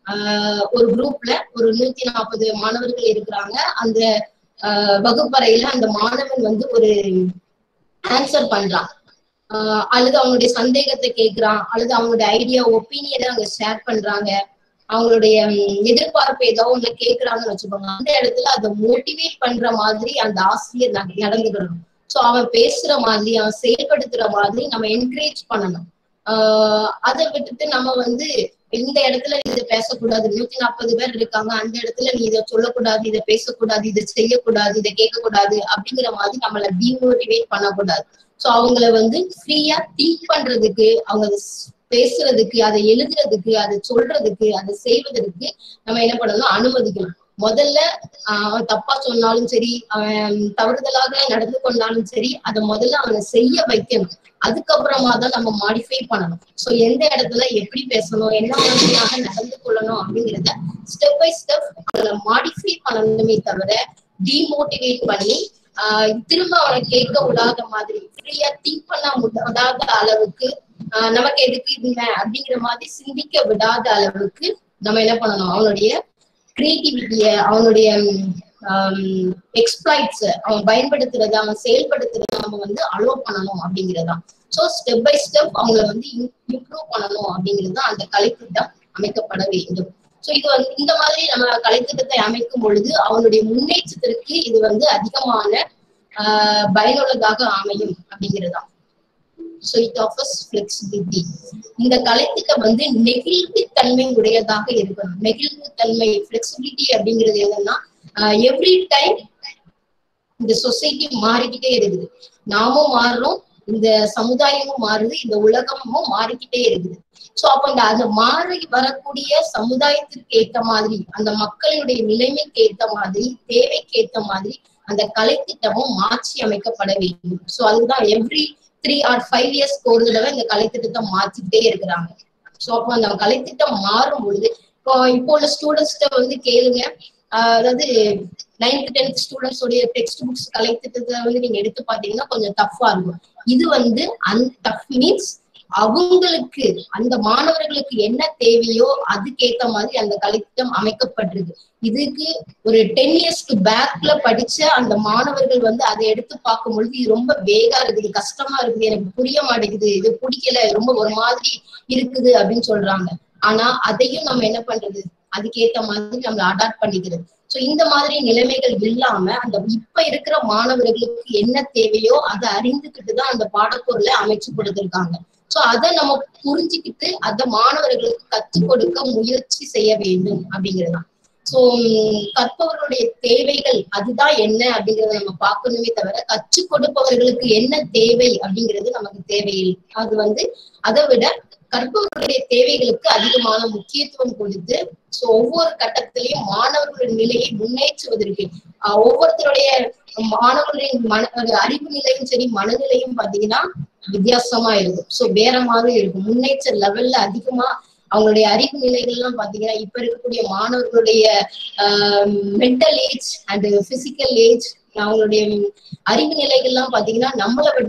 Speaker 1: ஒரு குரூப்ல ஒரு 140 மாணவர்கள் இருக்கிறாங்க. அந்த வகுப்பறையில அந்த மாணவன் வந்து ஒரு ஆன்சர் பண்றான், அல்லது அவங்களுடைய சந்தேகத்தை கேட்கிறான், அல்லது அவங்களுடைய ஐடியா ஒப்பீனியனை அங்க ஷேர் பண்றாங்க, அவங்களுடைய எதிர்பார்ப்பு ஏதோ ஒண்ணு கேட்கிறாங்கன்னு வச்சுக்கோங்க. அந்த இடத்துல அதை மோட்டிவேட் பண்ற மாதிரி அந்த ஆசிரியர் நடந்துக்கணும். சோ அவன் பேசுற மாதிரி, அவன் செயல்படுத்துற மாதிரி நம்ம என்கரேஜ் பண்ணணும். அதை விட்டுட்டு நம்ம வந்து இந்த இடத்துல நீ இதை பேசக்கூடாது, 140 பேர் இருக்காங்க, அந்த இடத்துல நீ இதை சொல்லக்கூடாது, இதை பேசக்கூடாது, இதை செய்யக்கூடாது, இதை கேட்கக்கூடாது அப்படிங்கிற மாதிரி நம்மள டிமோட்டிவேட் பண்ணக்கூடாது. சோ அவங்கள வந்து ஃப்ரீயா திங்க் பண்றதுக்கு, அவங்க பேசுறதுக்கு, அதை எழுதுறதுக்கு, அதை சொல்றதுக்கு, அதை செய்வதற்கு நம்ம என்ன பண்ணணும், அனுமதிக்கணும். முதல்ல அவன் தப்பா சொன்னாலும் சரி, அவன் தவறுதலாக நடந்து கொண்டாலும் சரி, அதை முதல்ல அவனை செய்ய வைக்கணும். அதுக்கப்புறமா தான் நம்ம மாடிஃபை பண்ணணும். சோ எந்த இடத்துல எப்படி பேசணும், என்ன மாதிரியாக நடந்து கொள்ளணும் அப்படிங்கிறத ஸ்டெப் பை ஸ்டெப் அவங்களை மாடிஃபை பண்ணணுமே தவிர டிமோட்டிவேட் பண்ணி திரும்ப அவனை கேட்க விடாத மாதிரி, ஃப்ரீயா திங்க் பண்ண விடாத அளவுக்கு, நமக்கு எதுக்கு இதுங்க அப்படிங்கிற மாதிரி சிந்திக்க விடாத அளவுக்கு நம்ம என்ன பண்ணணும், அவனுடைய கிரியேட்டிவிட்டிய, அவனுடைய எக்ஸ்பிளாய்ட்ஸ் அவன் பயன்படுத்துறத, அவன் செயல்படுத்துறத நம்ம வந்து அலோவ் பண்ணணும் அப்படிங்கிறதான். சோ ஸ்டெப் பை ஸ்டெப் அவங்கள வந்து இம்ப்ரூவ் பண்ணணும் அப்படிங்கிறது அந்த கலைத்திட்டம் அமைக்கப்பட வேண்டும். சோ இது வந்து இந்த மாதிரி நம்ம கலைத்திட்டத்தை அமைக்கும் பொழுது அவனுடைய முன்னேற்றத்திற்கு இது வந்து அதிகமான பயனுள்ளதாக அமையும் அப்படிங்கிறதுதான். So it offers flexibility. இந்த கலைத்திட்டம் வந்து நெகிழ்வுத்தன்மை உடையதாக இருக்கணும். நெகிழ்வுத்தன்மை, flexibility அப்படிங்கிறது என்னன்னா, எவ்ரி டைம் இந்த சொசைட்டி மாறிக்கிட்டே இருக்குது, நாமும் மாறுறோம், இந்த சமுதாயமும் மாறுது, இந்த உலகமும் மாறிக்கிட்டே இருக்குது. சோ அப்ப அந்த மாறி வரக்கூடிய சமுதாயத்திற்கு ஏற்ற மாதிரி, அந்த மக்களுடைய நிலைமைக்கு ஏற்ற மாதிரி, தேவைக்கு ஏற்ற மாதிரி அந்த கலைத்திட்டமும் மாற்றி அமைக்கப்பட வேண்டும். சோ அதுதான் எவ்ரி 3 or 5 years ஒரு தடவை இந்த கலைத்திட்டத்தை மாத்திட்டே இருக்கிறாங்க. சோ அப்போ அந்த கலைத்திட்டம் மாறும் பொழுது இப்போ உள்ள ஸ்டூடெண்ட்ஸ்ட வந்து கேளுங்க, அதாவது 9th 10th ஸ்டூடெண்ட்ஸ் உடைய டெக்ஸ்ட் புக்ஸ் கலைத்திட்டத்தை வந்து நீங்க எடுத்து பாத்தீங்கன்னா கொஞ்சம் டஃப்பா இருக்கும். இது வந்து அந்த டஃப் மீன்ஸ் அவங்களுக்கு, அந்த மாணவர்களுக்கு என்ன தேவையோ அதுக்கேற்ற மாதிரி அந்த கலைத்திட்டம் அமைக்கப்பட்டிருக்கு. இதுக்கு ஒரு 10 yearsக்கு பேக்ல படிச்ச அந்த மாணவர்கள் வந்து அதை எடுத்து பார்க்கும் பொழுது இது ரொம்ப வேகா இருக்குது, கஷ்டமா இருக்குது, எனக்கு புரிய மாட்டேங்குது, இது பிடிக்கல, ரொம்ப ஒரு மாதிரி இருக்குது அப்படின்னு சொல்றாங்க. ஆனா அதையும் நம்ம என்ன பண்றது, அதுக்கேற்ற மாதிரி நம்ம அடாப்ட் பண்ணிக்கிறது. சோ இந்த மாதிரி நிலைமைகள் இல்லாம அந்த இப்ப இருக்கிற மாணவர்களுக்கு என்ன தேவையோ அதை அறிந்துகிட்டுதான் அந்த பாடப்பொருளை அமைச்சு கொடுத்திருக்காங்க. சோ அதை நம்ம புரிஞ்சுக்கிட்டு அதை மாணவர்களுக்கு கற்றுக் கொடுக்க முயற்சி செய்ய வேண்டும் அப்படிங்கிறதுதான். சோ கற்பவர்களுடைய தேவைகள் அதுதான் என்ன அப்படிங்கறத நம்ம பார்க்கணுமே தவிர கற்றுக் கொடுப்பவர்களுக்கு என்ன தேவை அப்படிங்கிறது நமக்கு தேவையில்லை. அது வந்து அதை விட கற்பவர்களுடைய தேவைகளுக்கு அதிகமான முக்கியத்துவம் கொடுத்து சோ ஒவ்வொரு கட்டத்திலையும் மாணவர்களின் நிலையை முன்னேற்றுவதற்கு ஒவ்வொருத்தருடைய மாணவர்களின் அறிவு நிலையும் சரி, மனநிலையும் பாத்தீங்கன்னா வித்தியாசமா இருக்கும். சோ வேற மாதிரி இருக்கும். முன்னேற்ற லெவல்ல அதிகமா அவங்களுடைய அறிவு நிலைகள் எல்லாம் பாத்தீங்கன்னா இப்ப இருக்கக்கூடிய மாணவர்களுடைய mental age and physical age, அவங்களுடைய அறிவு நிலைகள் எல்லாம் பாத்தீங்கன்னா நம்மளை விட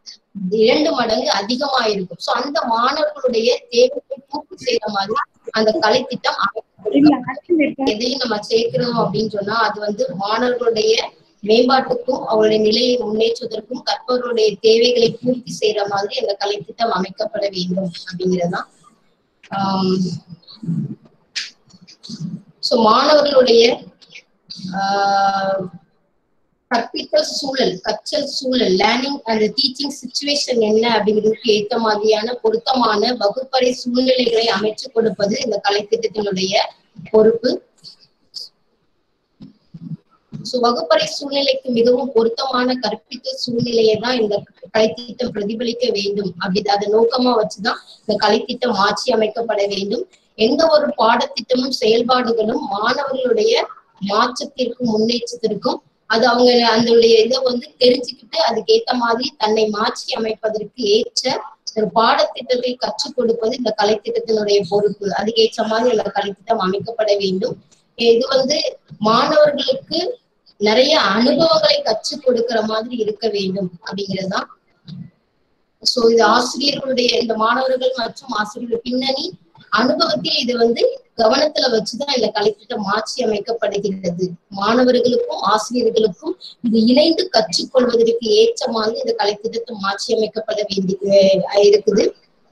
Speaker 1: 2 மடங்கு அதிகமா இருக்கும். சோ அந்த மாணவர்களுடைய தேவையை பூர்த்தி செய்யற மாதிரி அந்த கலைத்திட்டம் எதையும் நம்ம சேர்க்கிறோம் அப்படின்னு சொன்னா அது வந்து மாணவர்களுடைய மேம்பாட்டுக்கும் அவங்களுடைய நிலையை முன்னேற்றுவதற்கும் கற்பவர்களுடைய தேவைகளை பூர்த்தி செய்யற மாதிரி அந்த கலைத்திட்டம் அமைக்கப்பட வேண்டும் அப்படிங்கிறதுதான். சோ மாணவர்களுடைய கற்பித்தல் சூழல், கற்றல் சூழல், லேர்னிங் அண்ட் டீச்சிங் சிச்சுவேஷன் என்ன அப்படிங்கிறதுக்கு ஏற்ற மாதிரியான பொருத்தமான வகுப்பறை சூழ்நிலைகளை அமைச்சு கொடுப்பது இந்த கலைத்திட்டத்தினுடைய பொறுப்பு. சோ வகுப்பறை சூழ்நிலைக்கு மிகவும் பொருத்தமான கற்பித்தல் சூழ்நிலையை தான் இந்த கலைத்திட்டம் பிரதிபலிக்க வேண்டும். அப்படி அதை நோக்கமா வச்சுதான் இந்த கலைத்திட்டம் மாற்றி அமைக்கப்பட வேண்டும். எந்த ஒரு பாடத்திட்டமும் செயல்பாடுகளும் மாணவர்களுடைய மாற்றத்திற்கும் முன்னேற்றத்திற்கும் அது அவங்க அதனுடைய இதை வந்து தெரிஞ்சுக்கிட்டு அதுக்கேற்ற மாதிரி தன்னை மாற்றி அமைப்பதற்கு ஏற்ற ஒரு பாடத்திட்டத்தை கற்றுக் கொடுப்பது இந்த கலைத்திட்டத்தினுடைய பொறுப்பு. அதுக்கேற்ற மாதிரி இந்த கலைத்திட்டம் அமைக்கப்பட வேண்டும். இது வந்து மாணவர்களுக்கு நிறைய அனுபவங்களை கற்றுக் கொடுக்கிற மாதிரி இருக்க வேண்டும் அப்படிங்கிறதுதான். சோ இது ஆசிரியர்களுடைய, இந்த மாணவர்கள் மற்றும் ஆசிரியர்கள் பின்னணி அனுபவத்தில் இது வந்து கவனத்துல வச்சுதான் இந்த கலைத்திட்டம் மாற்றி அமைக்கப்படுகிறது. மாணவர்களுக்கும் ஆசிரியர்களுக்கும் இது இணைந்து கற்றுக்கொள்வதற்கு ஏற்ற மாதிரி இந்த கலைத்திட்டத்தை மாற்றி அமைக்கப்பட வேண்டி இருக்குது.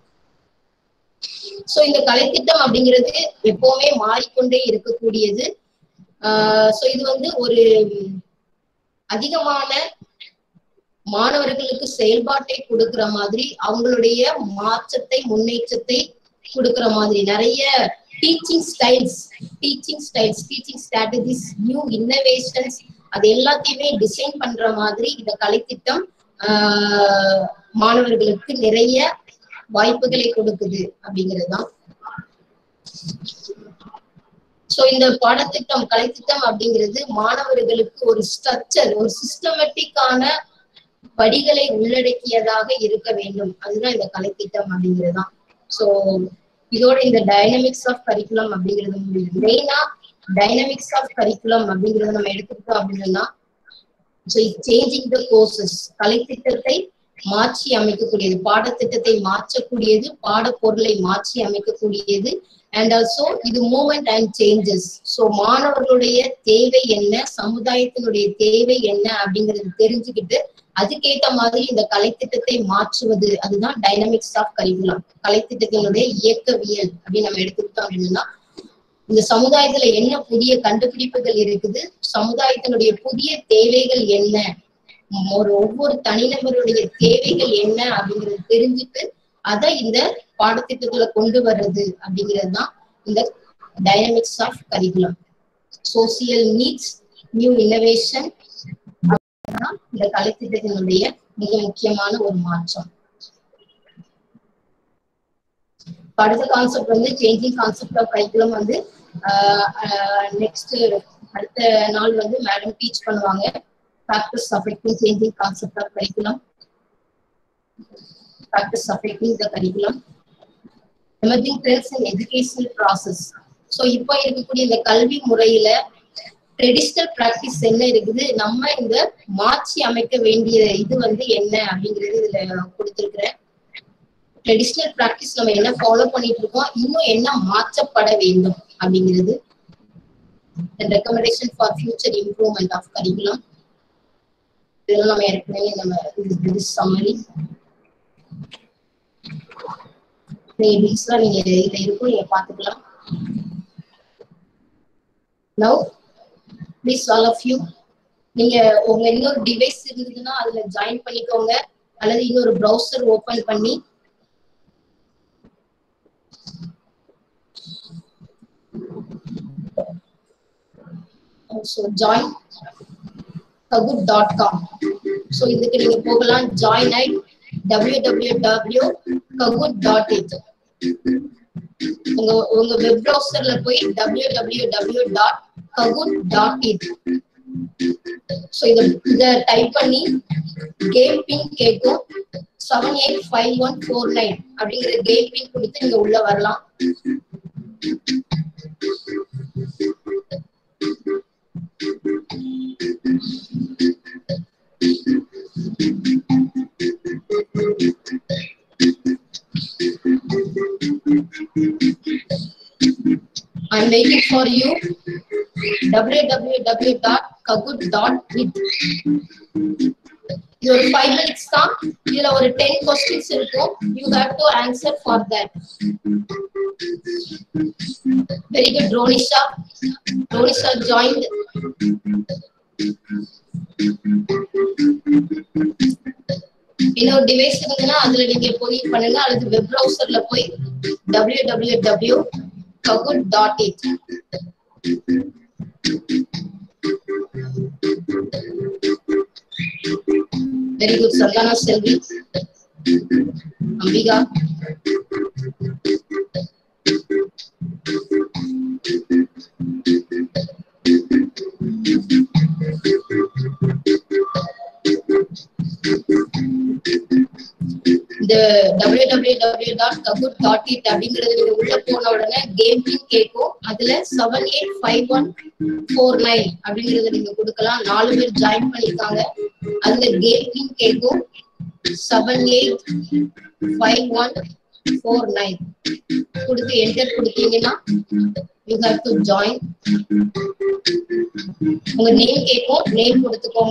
Speaker 1: சோ இந்த கலைத்திட்டம் அப்படிங்கிறது எப்பவுமே மாறிக்கொண்டே இருக்கக்கூடியது. சோ இது வந்து ஒரு அதிகமான மாணவர்களுக்கு செயல்பாட்டை கொடுக்கிற மாதிரி, அவங்களுடைய மாற்றத்தை முன்னேற்றத்தை கொடுக்கிற மாதிரி நிறைய teaching styles, teaching strategies, new innovations அது எல்லாத்தையுமே டிசைன் பண்ற மாதிரி இந்த கலைத்திட்டம் மாணவர்களுக்கு நிறைய வாய்ப்புகளை கொடுக்குது அப்படிங்கிறதுதான். சோ இந்த பாடத்திட்டம் கலைத்திட்டம் அப்படிங்கிறது மாணவர்களுக்கு ஒரு ஸ்ட்ரக்சர், ஒரு சிஸ்டமேட்டிக்கான படிகளை உள்ளடக்கியதாக இருக்க வேண்டும். அதுதான் இந்த கலைத்திட்டம் அப்படிங்கிறதுதான். சோ இதோட இந்த டைனமிக்ஸ் ஆஃப் கரிக்குலம் அப்படிங்கிறது முடியுது. மெயினா டைனமிக்ஸ் ஆஃப் கரிக்குலம் அப்படிங்கறத நம்ம எடுத்துக்கிட்டோம் அப்படின்னா, சேஞ்சிங் த கோர்சஸ், கலைத்திட்டத்தை மாற்றி அமைக்கக்கூடியது, பாடத்திட்டத்தை மாற்றக்கூடியது, பாடப்பொருளை மாற்றி அமைக்கக்கூடியது. அண்ட் ஆல்சோ இது மூவ்மெண்ட் அண்ட் சேஞ்சஸ். ஸோ மாணவர்களுடைய தேவை என்ன, சமுதாயத்தினுடைய தேவை என்ன அப்படிங்கறது தெரிஞ்சுக்கிட்டு அதுக்கேற்ற மாதிரி இந்த கலைத்திட்டத்தை மாற்றுவது, அதுதான் டைனமிக்ஸ் ஆஃப் கரிக்குலம். கலைத்திட்டத்தினுடைய இயக்கவியல் அப்படின்னு நம்ம எடுத்துக்கிட்டோம் அப்படின்னா, இந்த சமுதாயத்துல என்ன புதிய கண்டுபிடிப்புகள் இருக்குது, சமுதாயத்தினுடைய புதிய தேவைகள் என்ன, ஒவ்வொரு தனிநபருடைய தேவைகள் என்ன அப்படிங்கறது தெரிஞ்சுட்டு அதை இந்த பாடத்திட்டத்துல கொண்டு வர்றது அப்படிங்கிறது தான் இந்த dynamics of curriculum. Social needs, new innovation, இந்த கலைத்திட்டத்தினுடைய மிக முக்கியமான ஒரு மாற்றம். அடுத்த கான்செப்ட் வந்து சேஞ்சிங் கான்செப்ட் ஆஃப் கரிக்குலம் வந்து நெக்ஸ்ட் அடுத்த நாள் வந்து மேடம் டீச் பண்ணுவாங்க. Factors affecting changing concept of curriculum. Factors affecting the curriculum. Emerging trends in educational process. So இப்போ இருக்கக்கூடிய இந்த கல்வி முறையில ட்ரெடிஷனல் பிராக்டிஸ் என்ன இருக்குது, நம்ம இந்த மாற்றி அமைக்க வேண்டிய இது வந்து என்ன அப்படிங்கிறது இதுல கொடுத்திருக்கிறேன். ட்ரெடிஷனல் பிராக்டிஸ் நம்ம என்ன ஃபாலோ பண்ணிட்டு இருக்கோம், இன்னும் என்ன மாற்றப்பட வேண்டும் அப்படிங்கிறது. Recommendation for future improvement of curriculum. இதெல்லாம் நம்ம ஏற்கனவே நம்ம சம்மரி நீங்க இதுல இருக்கும், நீங்க பாத்துக்கலாம். Now please all of you, நீங்க உங்க இன்னொரு டிவைஸ் இருந்ததுன்னா அதுல ஜாயின் பண்ணிக்கோங்க, அல்லது இன்னொரு ப்ரௌசர் ஓபன் பண்ணி join kahoot.com. So இதுக்கு நீங்க போகலாம், join at www.kahoot.it. உங்க வெப் ப்ரௌசர்ல போய் www.kahoot.it. சோ இத டைப் பண்ணி கேம் பின் கேக்கும் 785149 அப்படிங்கிற கேம் பின் கொடுத்து நீங்க உள்ள வரலாம். I'm waiting for you. www.kahoot.it. இது ஒரு 5 minutes தான். இதுல ஒரு 10 questions இருக்கும். You have to answer for that. Very good, Ronisha. Ronisha joined. இன்னொரு டிவைஸ் இருந்ததுன்னா அதுல நீங்க போய் பண்ணுங்க, அல்லது வெப் ப்ரௌசர்ல போய் www.kahoot.it. Very good, Sardana Selvi, Ambika. இந்த www.kahoot.it அப்படிங்கறது நீங்க உள்ள போன உடனே கேம் பின் கேக்கும், அதுல 785149 அப்படிங்கறத நீங்க கொடுக்கலாம். 4 பேர் ஜாயின் பண்ணிருக்காங்க. அதுல கேம் பின் கேக்கும் 785149 கொடுத்து என்டர் கொடுத்தீங்கன்னா you have to join. உங்க நேம் கேக்கும், நேம் கொடுத்துக்கோங்க.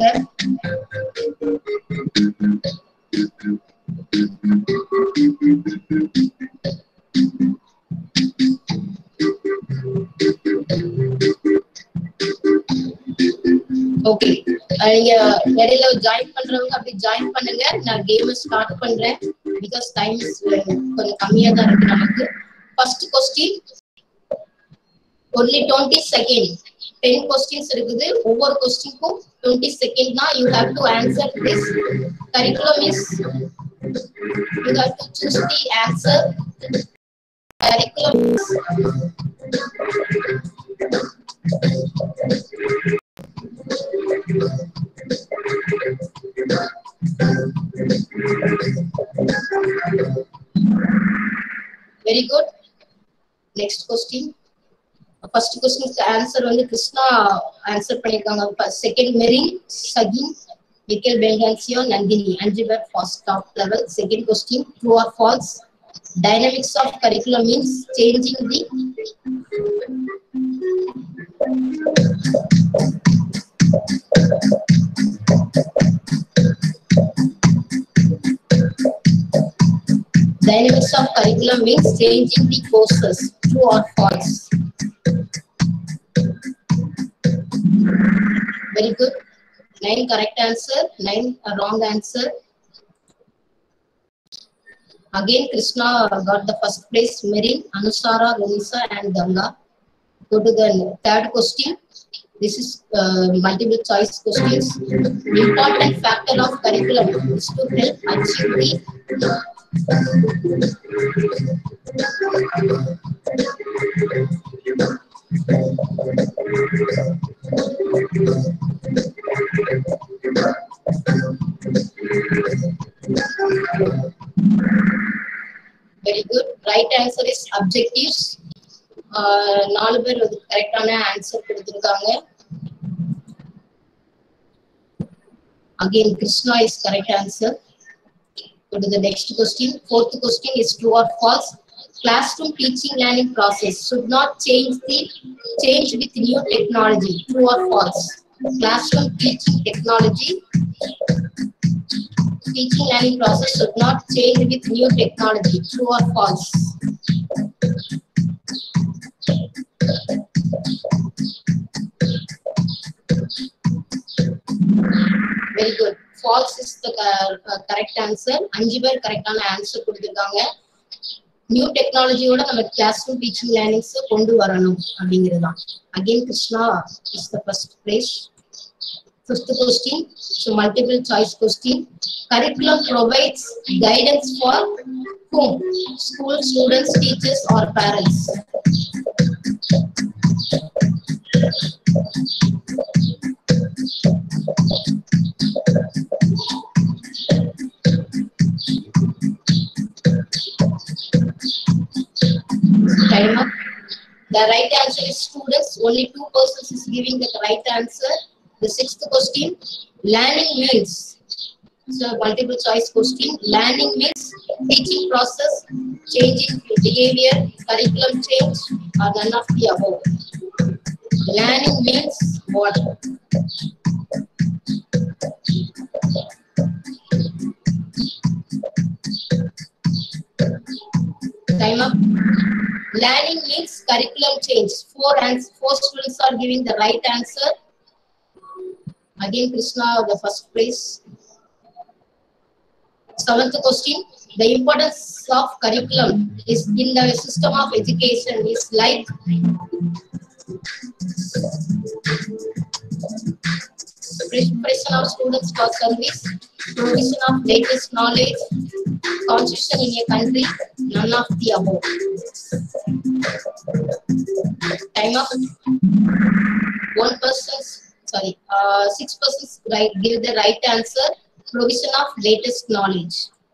Speaker 1: ஓகே, நீங்க இடையில ஜாயின் பண்றவங்க அப்படி ஜாயின் பண்ணுங்க. நான் கேம் ஸ்டார்ட் பண்றேன். பிகாஸ் டைம் கொஞ்சம் கம்மியா தான் இருக்கு நமக்கு. First question only 20 seconds. 10 questions இருக்குது. ஒவ்வொரு क्वेश्चनக்கும் 20 seconds தான். You have to answer this. Curriculum is, you have to choose the answer. Curriculum is Very good. Next question. First question answer வந்து கிருஷ்ணா ஆன்சர் பண்ணிருக்காங்க. Second Merin, Sagin, Mikkel Bengansio, Nandini. 5 பேர் first top level. Second question, true or false? Dynamics of curriculum means changing the dynamics of curriculum means changing the courses. True or false? Very good. 9 correct answer, 9 wrong answer. Again, Krishna got the first place. Merin, Anusara, Vanisa, and Ganga. Go to the third question. This is multiple choice questions. Important factor of curriculum is to help achieve the very good. Right answer is objectives. 4 பேர் கரெக்டான answer கொடுத்திருக்காங்க. Again, Krishna is correct answer. Go to the next question. Fourth question is true or false? Classroom teaching learning process should not change with new technology. True or false? Classroom teaching learning process should not change with new technology. True or false? Very good. False is the correct answer. 5 பேர் கரெக்டான answer கொடுத்திருக்காங்க. New டெக்னாலஜியோட நம்ம classroom teaching learnings கொண்டு வரணும் அப்படிங்கிறதுதான். Again, Krishna is the first place. Fifth question, so multiple choice question. Curriculum provides guidance for whom? School students, teachers, or parents? Time up. The right answer is students. Only 2 persons is giving the right answer. The sixth question, learning means. So multiple choice question. Learning means teaching process, changing behavior, curriculum change, or none of the above. Learning means what? Time up. Learning means curriculum change. 4 students are giving the right answer. Again, Krishna, the first place. Seventh question. The importance of curriculum is in the system of education is like preparation of students for service, provision of latest knowledge, constitution in a country, none of the above. Time up. 6 persons give the right answer. Provision of latest knowledge.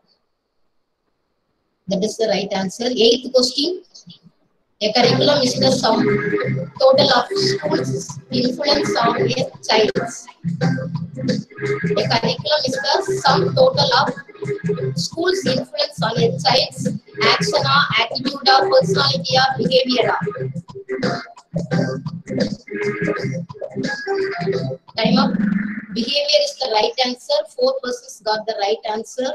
Speaker 1: That is the right answer. 8th question. A curriculum is the sum total of schools' influence on a child. A curriculum is the sum total of schools' influence on a child's action or attitude or personality or behavior. Time up. Behavior is the right answer. 4 persons got the right answer.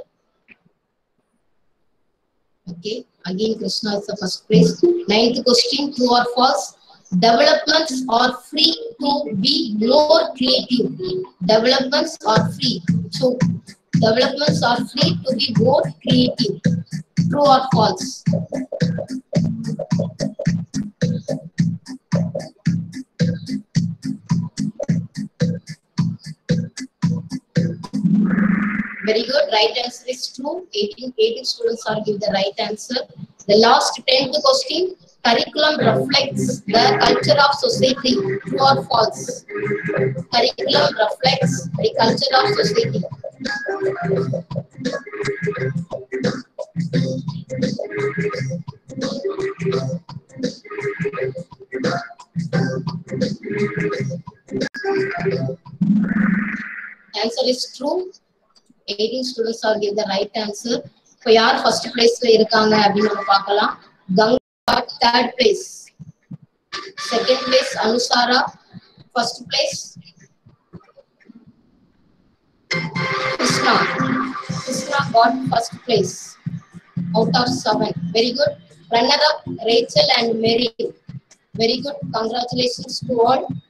Speaker 1: Okay. Again, Krishna is the first place. 9th question, true or false? Developments are free to be more creative. Developments are free. So, developments are free to be more creative. True or false? Very good. Right answer is true. 18 students are giving the right answer. The last 10th question. Curriculum reflects the culture of society. True or false? Curriculum reflects the culture of society. Answer is true. 18 students are give the right answer. இப்போ யார் first placeல இருக்காங்க அப்படின்னு நம்ம பார்க்கலாம். Ganga third place. Second place Anusara. First place Krishna. Krishna got first place out of 7. Very good. Runner up Rachel and Mary. Very good. Congratulations to all.